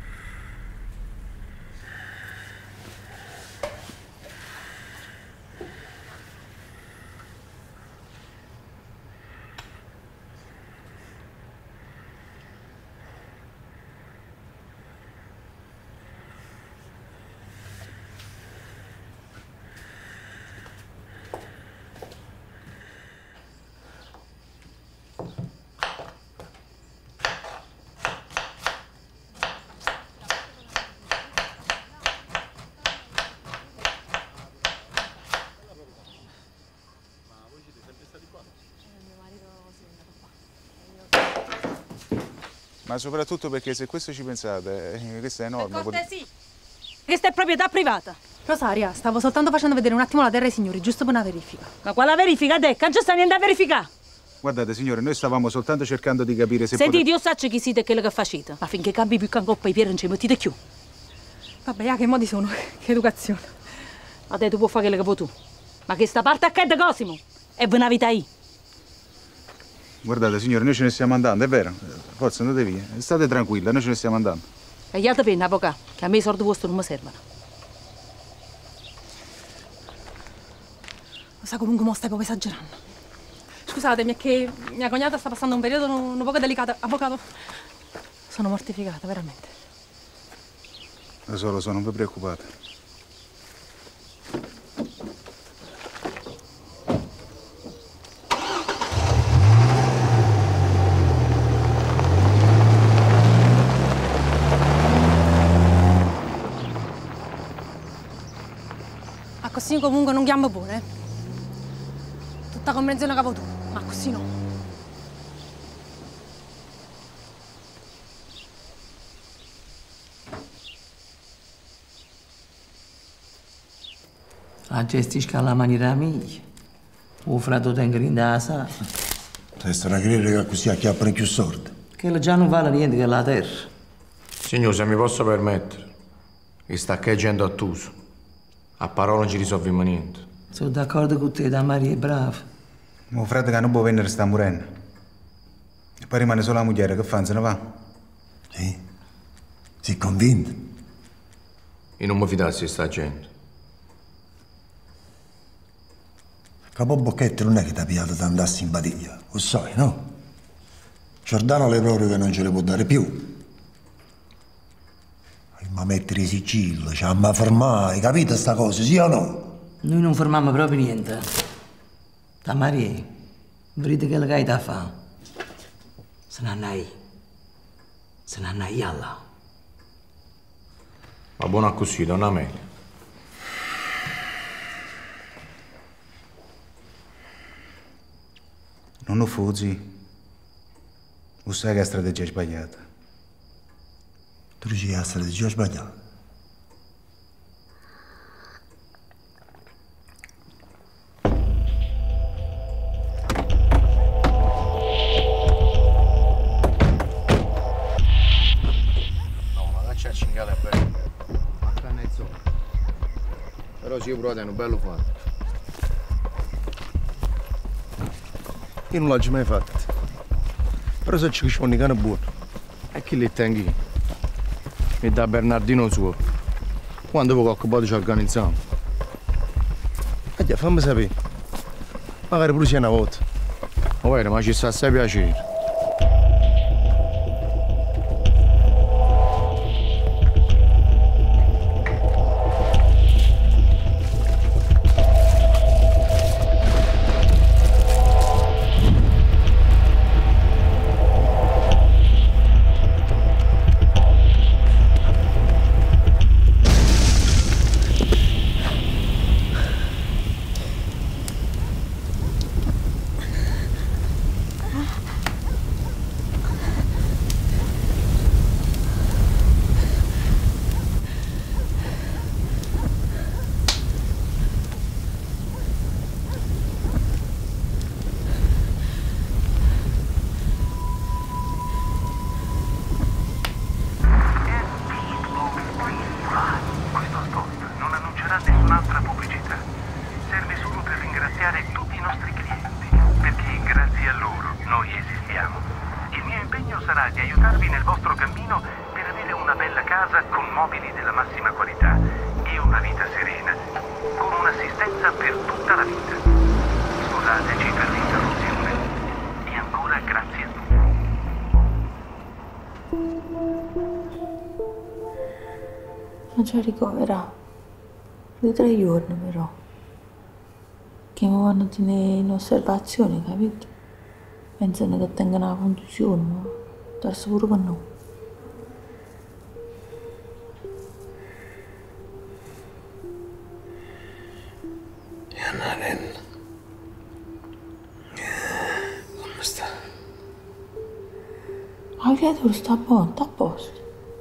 Ma soprattutto perché se questo ci pensate, questo è enorme. Sì. Questa è proprietà privata. Rosaria, stavo soltanto facendo vedere un attimo la terra ai signori, giusto per una verifica. Ma quale verifica, Decca? Non c'è sta niente a verificare. Guardate, signore, noi stavamo soltanto cercando di capire se Sentite, io so chi siete e quello che facete, ma finché cambi più che in coppa i piedi non ci mettete più. Vabbè, che modi sono? Che educazione. Ma te tu puoi fare quello che vuoi tu. Ma che sta parte a che de Cosimo? E ve una vita io. Guardate, signore, noi ce ne stiamo andando, è vero. Forza, andate via. State tranquilla, noi ce ne stiamo andando. E gli altri penna, avvocato, che a me i soldi vostri non mi servono. Lo sa, comunque mo stai proprio esagerando. Scusatemi, è che mia cognata sta passando un periodo un poco delicato. Avvocato, sono mortificata, veramente. Lo so, non vi preoccupate. Così comunque non chiamo pure. Tutta comprensione che tu, ma così no. La gestisci alla maniera mia. O fratello tengo in da sala. Resta una credere che così acchiappano più sordi. Che già non vale niente che la terra. Signor, se mi posso permettere, che sta chiedendo ottuso. A parole non ci risolviamo niente. Sono d'accordo con te, da Maria è brava. Mio fratello che non può venire sta morendo. E poi rimane solo la moglie, che fa? Se ne va? Sì. Sei convinto? Io non mi fidassi di sta gente. Capo Bocchetto non è che ti ha pigliato tanta simpatia, lo sai, no? Giordano le prove che non ce le può dare più. Ma mettere i sigilli, ci hanno fermato, hai capito sta cosa, sì o no? Noi non fermiamo proprio niente. Da Maria, vedete che hai da fare? Se ne andai. Se ne andai alla. Ma buona così, donna Amelia. Non lo fuzzi. Lo sai che la strategia è sbagliata. Tu dici che la strategia è sbagliata? No, ma lascia cingare bene. A canna e zona. Però sì, però è un bello fatto. Io non l'ho mai fatto. Però se ci sono i cani buoni. E chi li tengo? E da Bernardino suo. Quando vuoi qualche po' ci organizziamo. E fammi sapere. Magari pure sia una volta. Oh, vero, ma ci sta assai piacere. mobili della massima qualità e una vita serena, con un'assistenza per tutta la vita. Scusateci per l'interruzione e ancora grazie a tutti. Ma già ricovera di 3 giorni però, che mi vanno a tenere in osservazione, capito? Pensano che tengono una contusione, ma darsi pure con noi. E Annalena, come sta? Ma il creatore sta buono, sta a posto.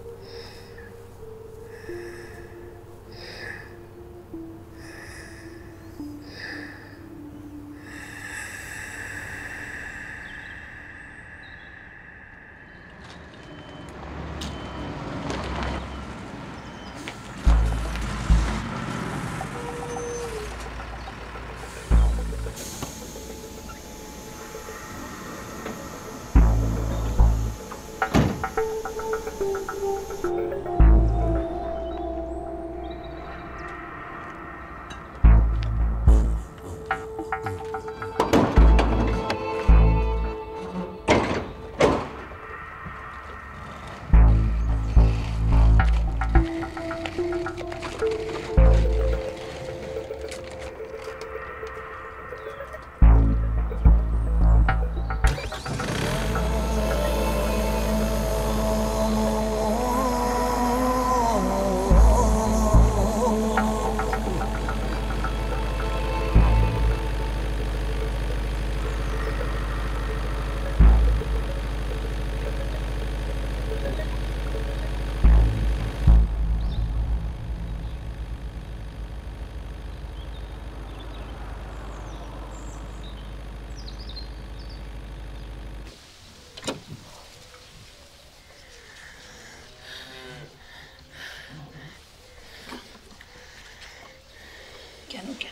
Piano piano.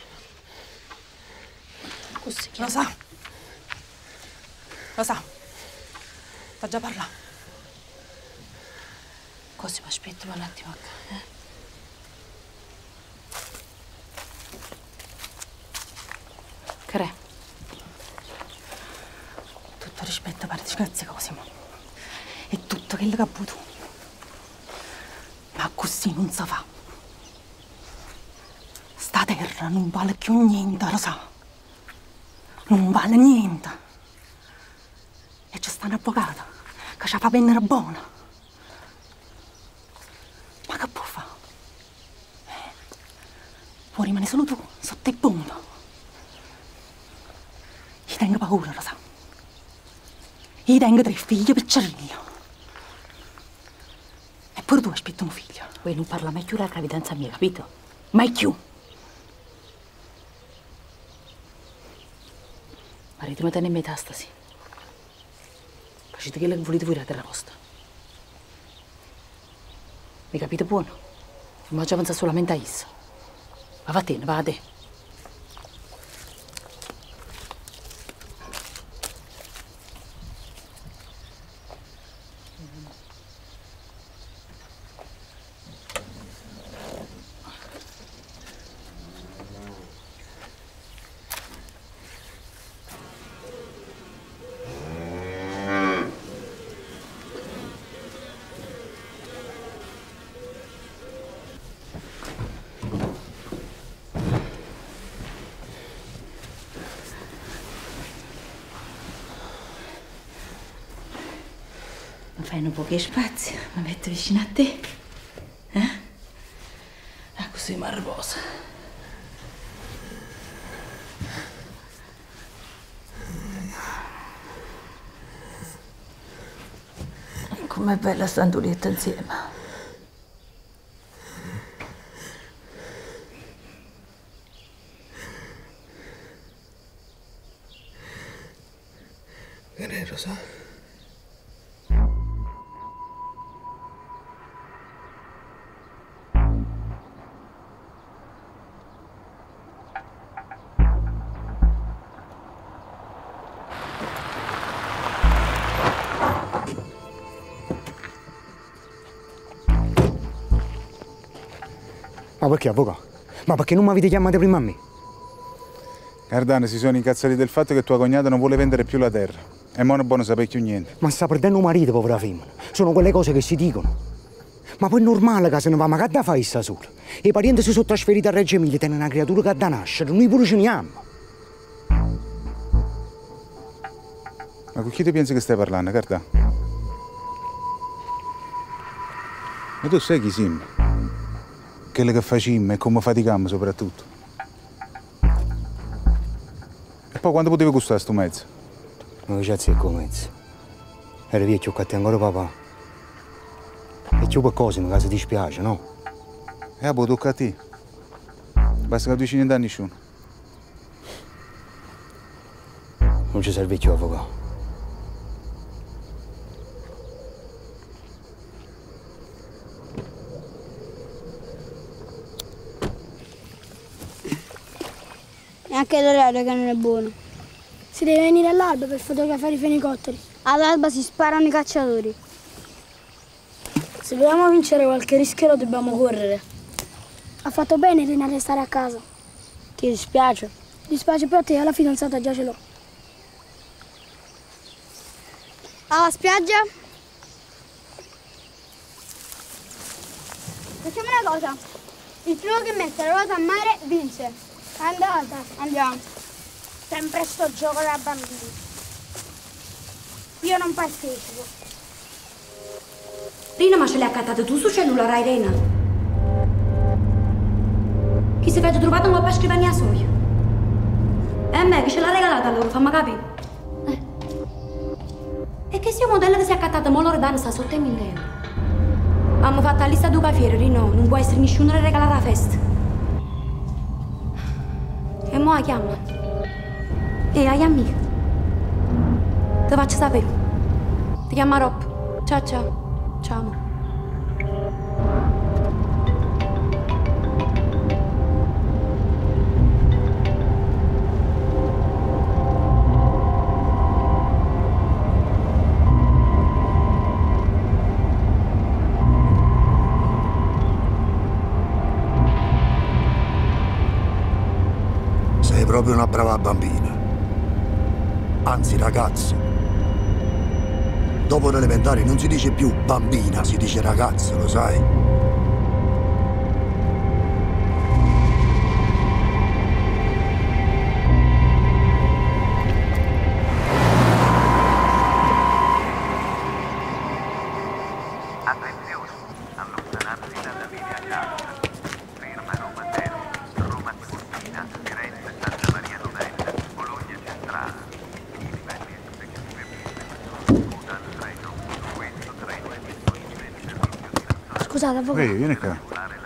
Così. Rosa, sta già parlando. Così mi aspetto un attimo qua, Che è? Tutto rispetto per disgrazie Cosimo. E tutto quello che ha avuto. Ma così non si fa. Sta terra non vale più niente, lo sa. Non vale niente. E c'è sta un avvocato che ci fa venire buona. Ma che può fare? Può rimanere solo tu, sotto il punto. Gli tengo paura, lo sa. Gli tengo 3 figli piccirilli. E pure tu aspetti un figlio. Voi non parla mai più della gravidanza mia, capito? Mai più. Maritimo te ne metastasi. Facete quello che volete voi da terra vostra. Mi capite buono? Non già pensa solamente a isso. Ma va te, va a te. Fai un po' che spazio, mi metto vicino a te. Così mi riposo. Com'è bella sta Antonietta insieme. Che ne lo sa? Ma perché, avvocato? Ma perché non mi avete chiamato prima a me? Cardano, si sono incazzati del fatto che tua cognata non vuole vendere più la terra. E mo non è buono sapere più niente. Ma sta perdendo un marito, povera femmina. Sono quelle cose che si dicono. Ma poi è normale che se ne va, ma che da fai sta sola? I parenti si sono trasferiti a Reggio Emilia, tenen una creatura che da nascere, noi pure ce ne abbiamo. Ma con chi ti pensi che stai parlando, Cardà? Ma tu sai chi siamo? Quello che facciamo e come faticammo soprattutto. E poi quando potevi costare sto mezzo? Ma che c'è il mezzo? Era vecchio che ti ancora papà. E c'è qualcosa che ti dispiace, no? E poi tocca a te. Basta che tu ci niente a nessuno. Non ci serve più, avvocato. Neanche l'orario che non è buono. Si deve venire all'alba per fotografare i fenicotteri. All'alba si sparano i cacciatori. Se vogliamo vincere qualche rischio lo dobbiamo correre. Ha fatto bene Rina a restare a casa. Ti dispiace? Dispiace per te, la fidanzata già ce l'ho. Alla spiaggia? Facciamo una cosa. Il primo che mette la ruota a mare vince. Andata. Andiamo. Sempre sto gioco da bambini. Io non partecipo. Rina, ma ce l'hai accattata tu sul cellulare, Irena? Chi si vede trovato un po' per scrivania soia? E a me che ce l'ha regalata loro, fammi capire. E che sia modello che si è accattata, mo Loredana sta sotto i 1.000 euro. Abbiamo fatto la lista due fiere, Rino, non può essere nessuno da regalare la festa. E mo la chiama. E hai amica. Ti faccio sapere. Ti chiama Rob. Ciao ciao. Ciao. Sei proprio una brava bambina. Anzi, ragazzo. Dopo l'elementare non si dice più bambina, si dice ragazza, lo sai? Attenzione, allontanarsi dalla linea gialla. Ferma Roma Termini, Roma Tiburtina, Firenze, Santa Maria Novella, Bologna Centrale. I livelli esecutivi scusa al treno. Questo treno è disponibile in servizio di trasporto. Scusate, avvocato. Ehi, vieni qua.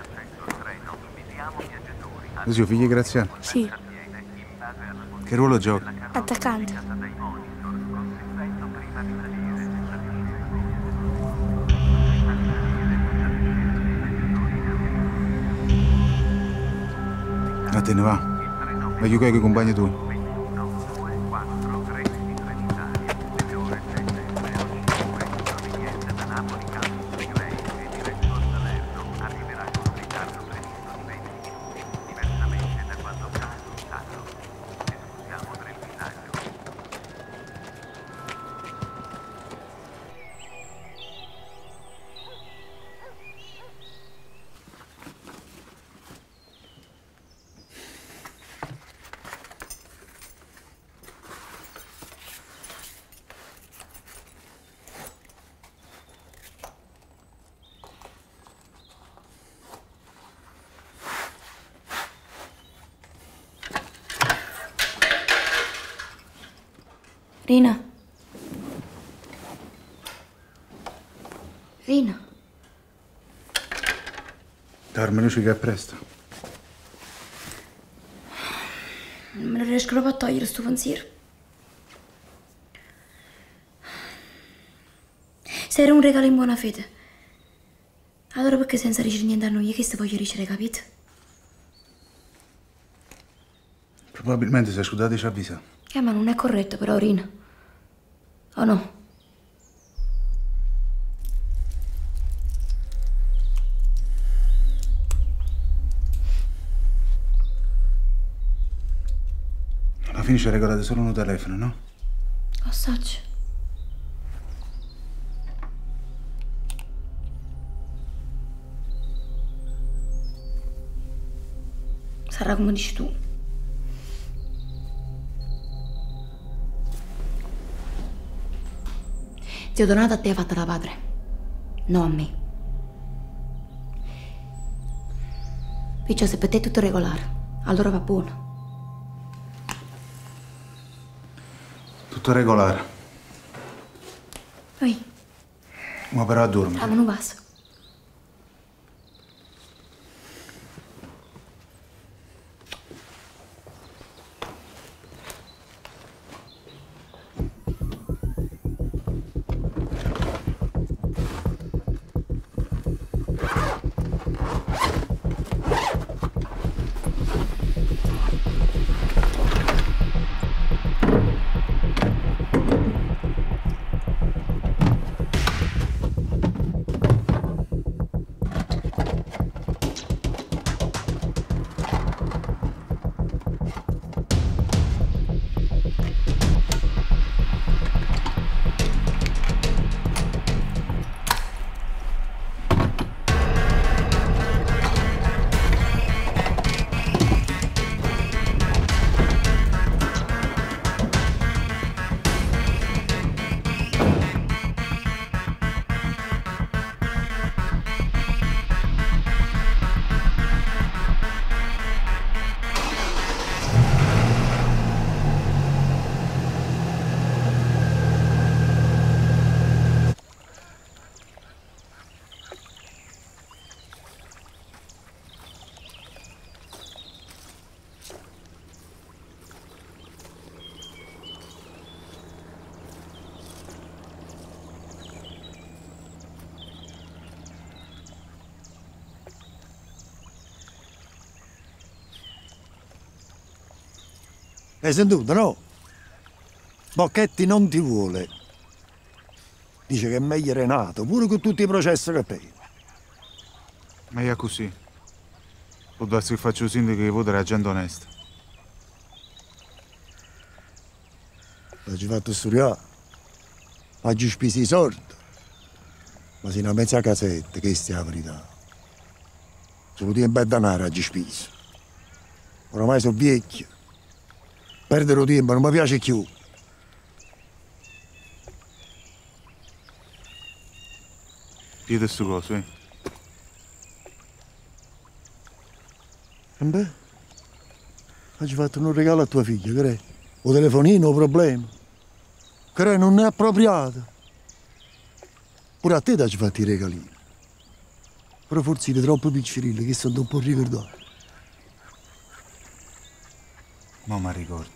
Zio, figli Graziano. Sì, Che ruolo gioca? attaccante. A te ne va. Meglio che i compagni tuoi. Rina. Rina. Dormilo che è presto. Non me lo riesco proprio a togliere sto pensiero. Se era un regalo in buona fede, allora perché senza ricevere niente a noi, che se voglio ricevere, capito? Probabilmente sei scudato e ci avvisa. Ma non è corretto però, Rina. O no? finisce regolate solo un telefono, no? Assaggio. Sarà come dici tu. Zio Donato a te ha fatto da padre, no a me. Piccio, se per te è tutto regolare, allora va buono. Tutto regolare. Poi, Ma però a dormire. non vas. Hai sentito, no? Bocchetti non ti vuole. Dice che è meglio Renato, pure con tutti i processi che poi. Ma è così. Può darsi che faccio il sindaco che vota la gente onesta. L'hai fatto studiare. Oggi spesi i soldi. Ma se una mezza casetta, che è la verità. Solo tempo e denaro oggi spesi. Oramai sono vecchio. Perdere tempo non mi piace più. Io queste cose, E beh, oggi fatto un regalo a tua figlia, che è? O telefonino, o problema. Che non è appropriato. Pure a te ti hai fatto i regalini. Però forse siete troppo piccirilli che sono un po' ricordati. Ma mi ricordo.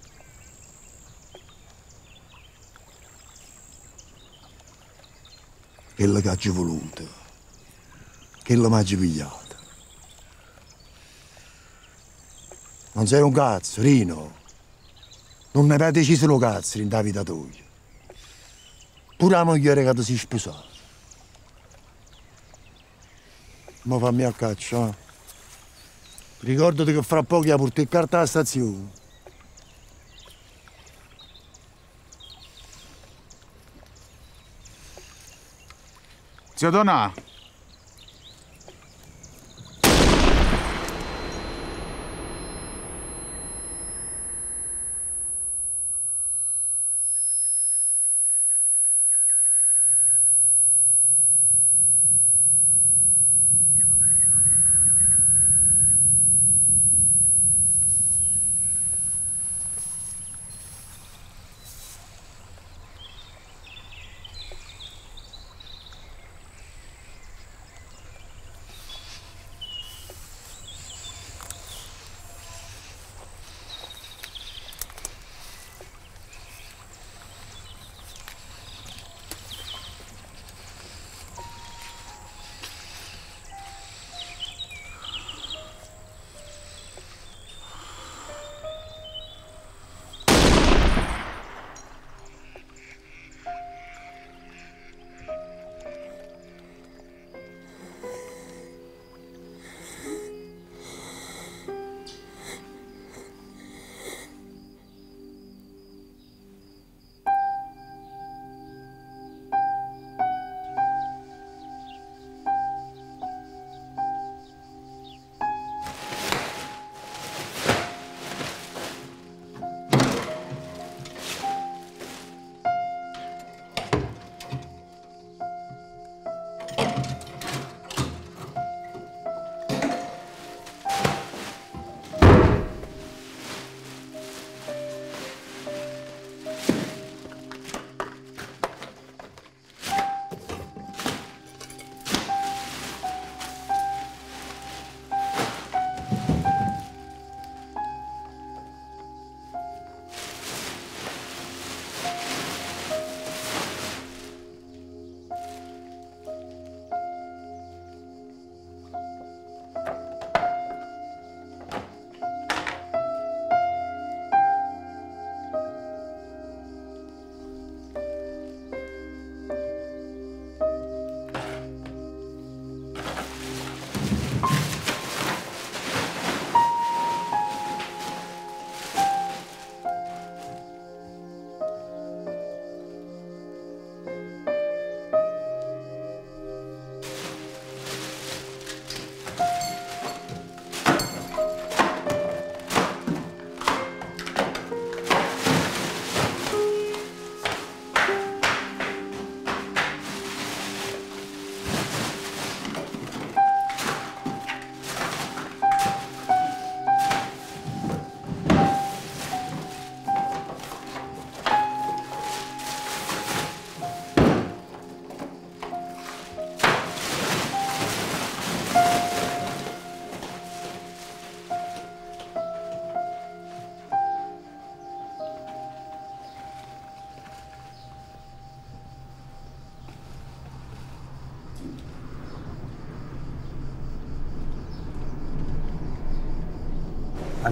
Quello che hai voluto. Quello mi hai pigliato. Non sei un cazzo, Rino. Non ne hai deciso un cazzo in vita tua. Pure la moglie che ti sei sposato. Ma fammi a caccia, eh? Ricordati che fra poco la porto in carta alla stazione. Zio Donà!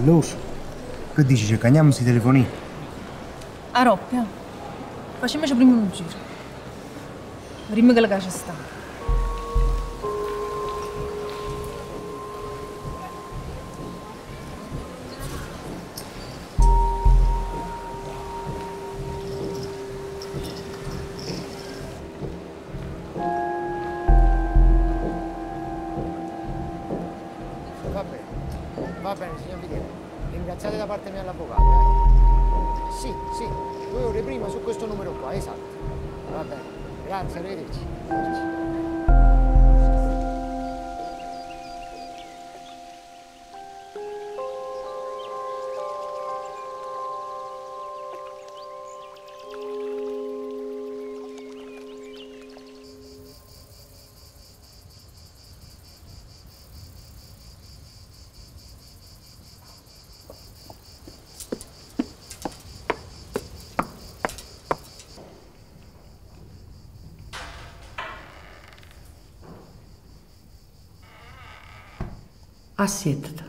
Allora, che dici, ci cagniamo sui telefonini? A roppia. Facciamoci prima un giro. Prima che la casa sta. Va bene, signor Vitiello. Ringraziate da parte mia l'avvocato, Sì, 2 ore prima su questo numero qua, esatto. Va bene, grazie, arrivederci. Assiediti.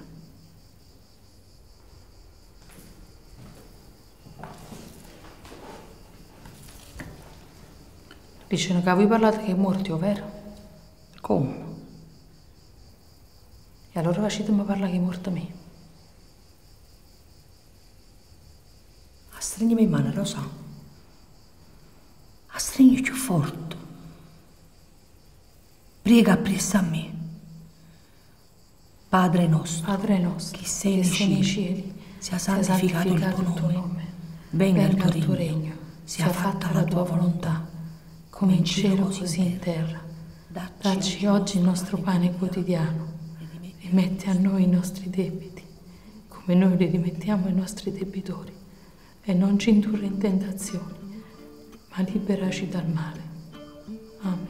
Dicono che voi parlate che è morto, vero? Come? E allora facetemi parlare che è morto a me. A stringimi in mano, lo so. A stringere più forte. Prega appresso a me. Padre nostro, che sei nei cieli, sia santificato il tuo nome. Venga il tuo regno, sia fatta la tua volontà, come in cielo così in terra. Dacci oggi il nostro pane quotidiano e rimetti a noi i nostri debiti, come noi li rimettiamo ai nostri debitori. E non ci indurre in tentazione, ma liberaci dal male. Amen.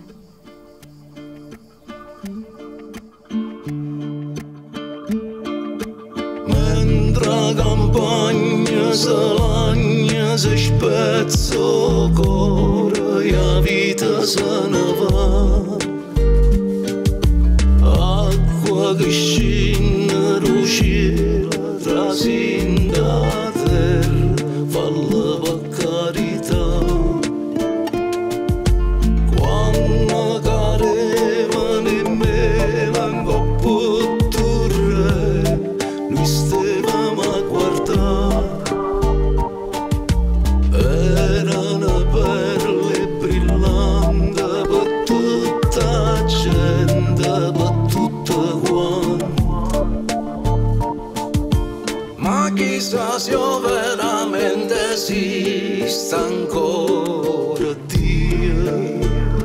La campagna salagna si spezza il cuore e la vita se ne va. Acqua che scende dal cielo trasinda la terra, falla per carità. Quando cadeva in me un coppo turre, lui stava a guardare. Era una perla brillante per tutta la gente, per tutto quanto. Ma chissà se veramente esiste ancora Dio.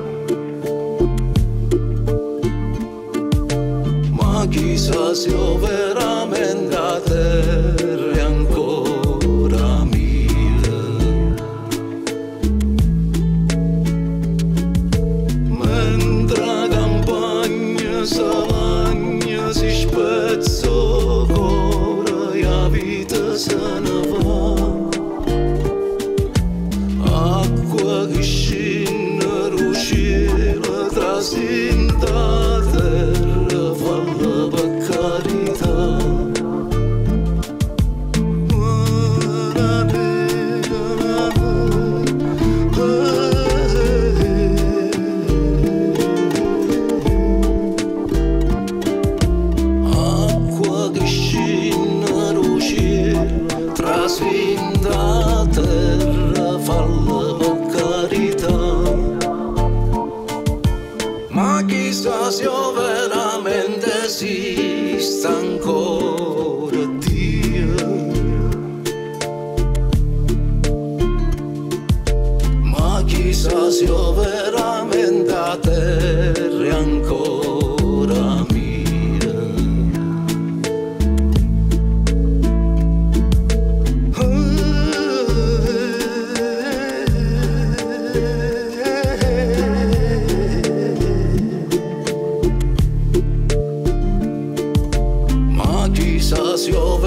Ma chissà se veramente la terra è ancora mia. Mentre la campagna salagna si spezza il cuore e la vita se ne va. Acqua che scende dal cielo trasinda la terra, falla per carità. Acqua che scende dal cielo trasinda la terra, falla per carità. Ma chissà se veramente esiste ancora Dio. Ma chissà se veramente la terra è ancora mia. Ma chissà se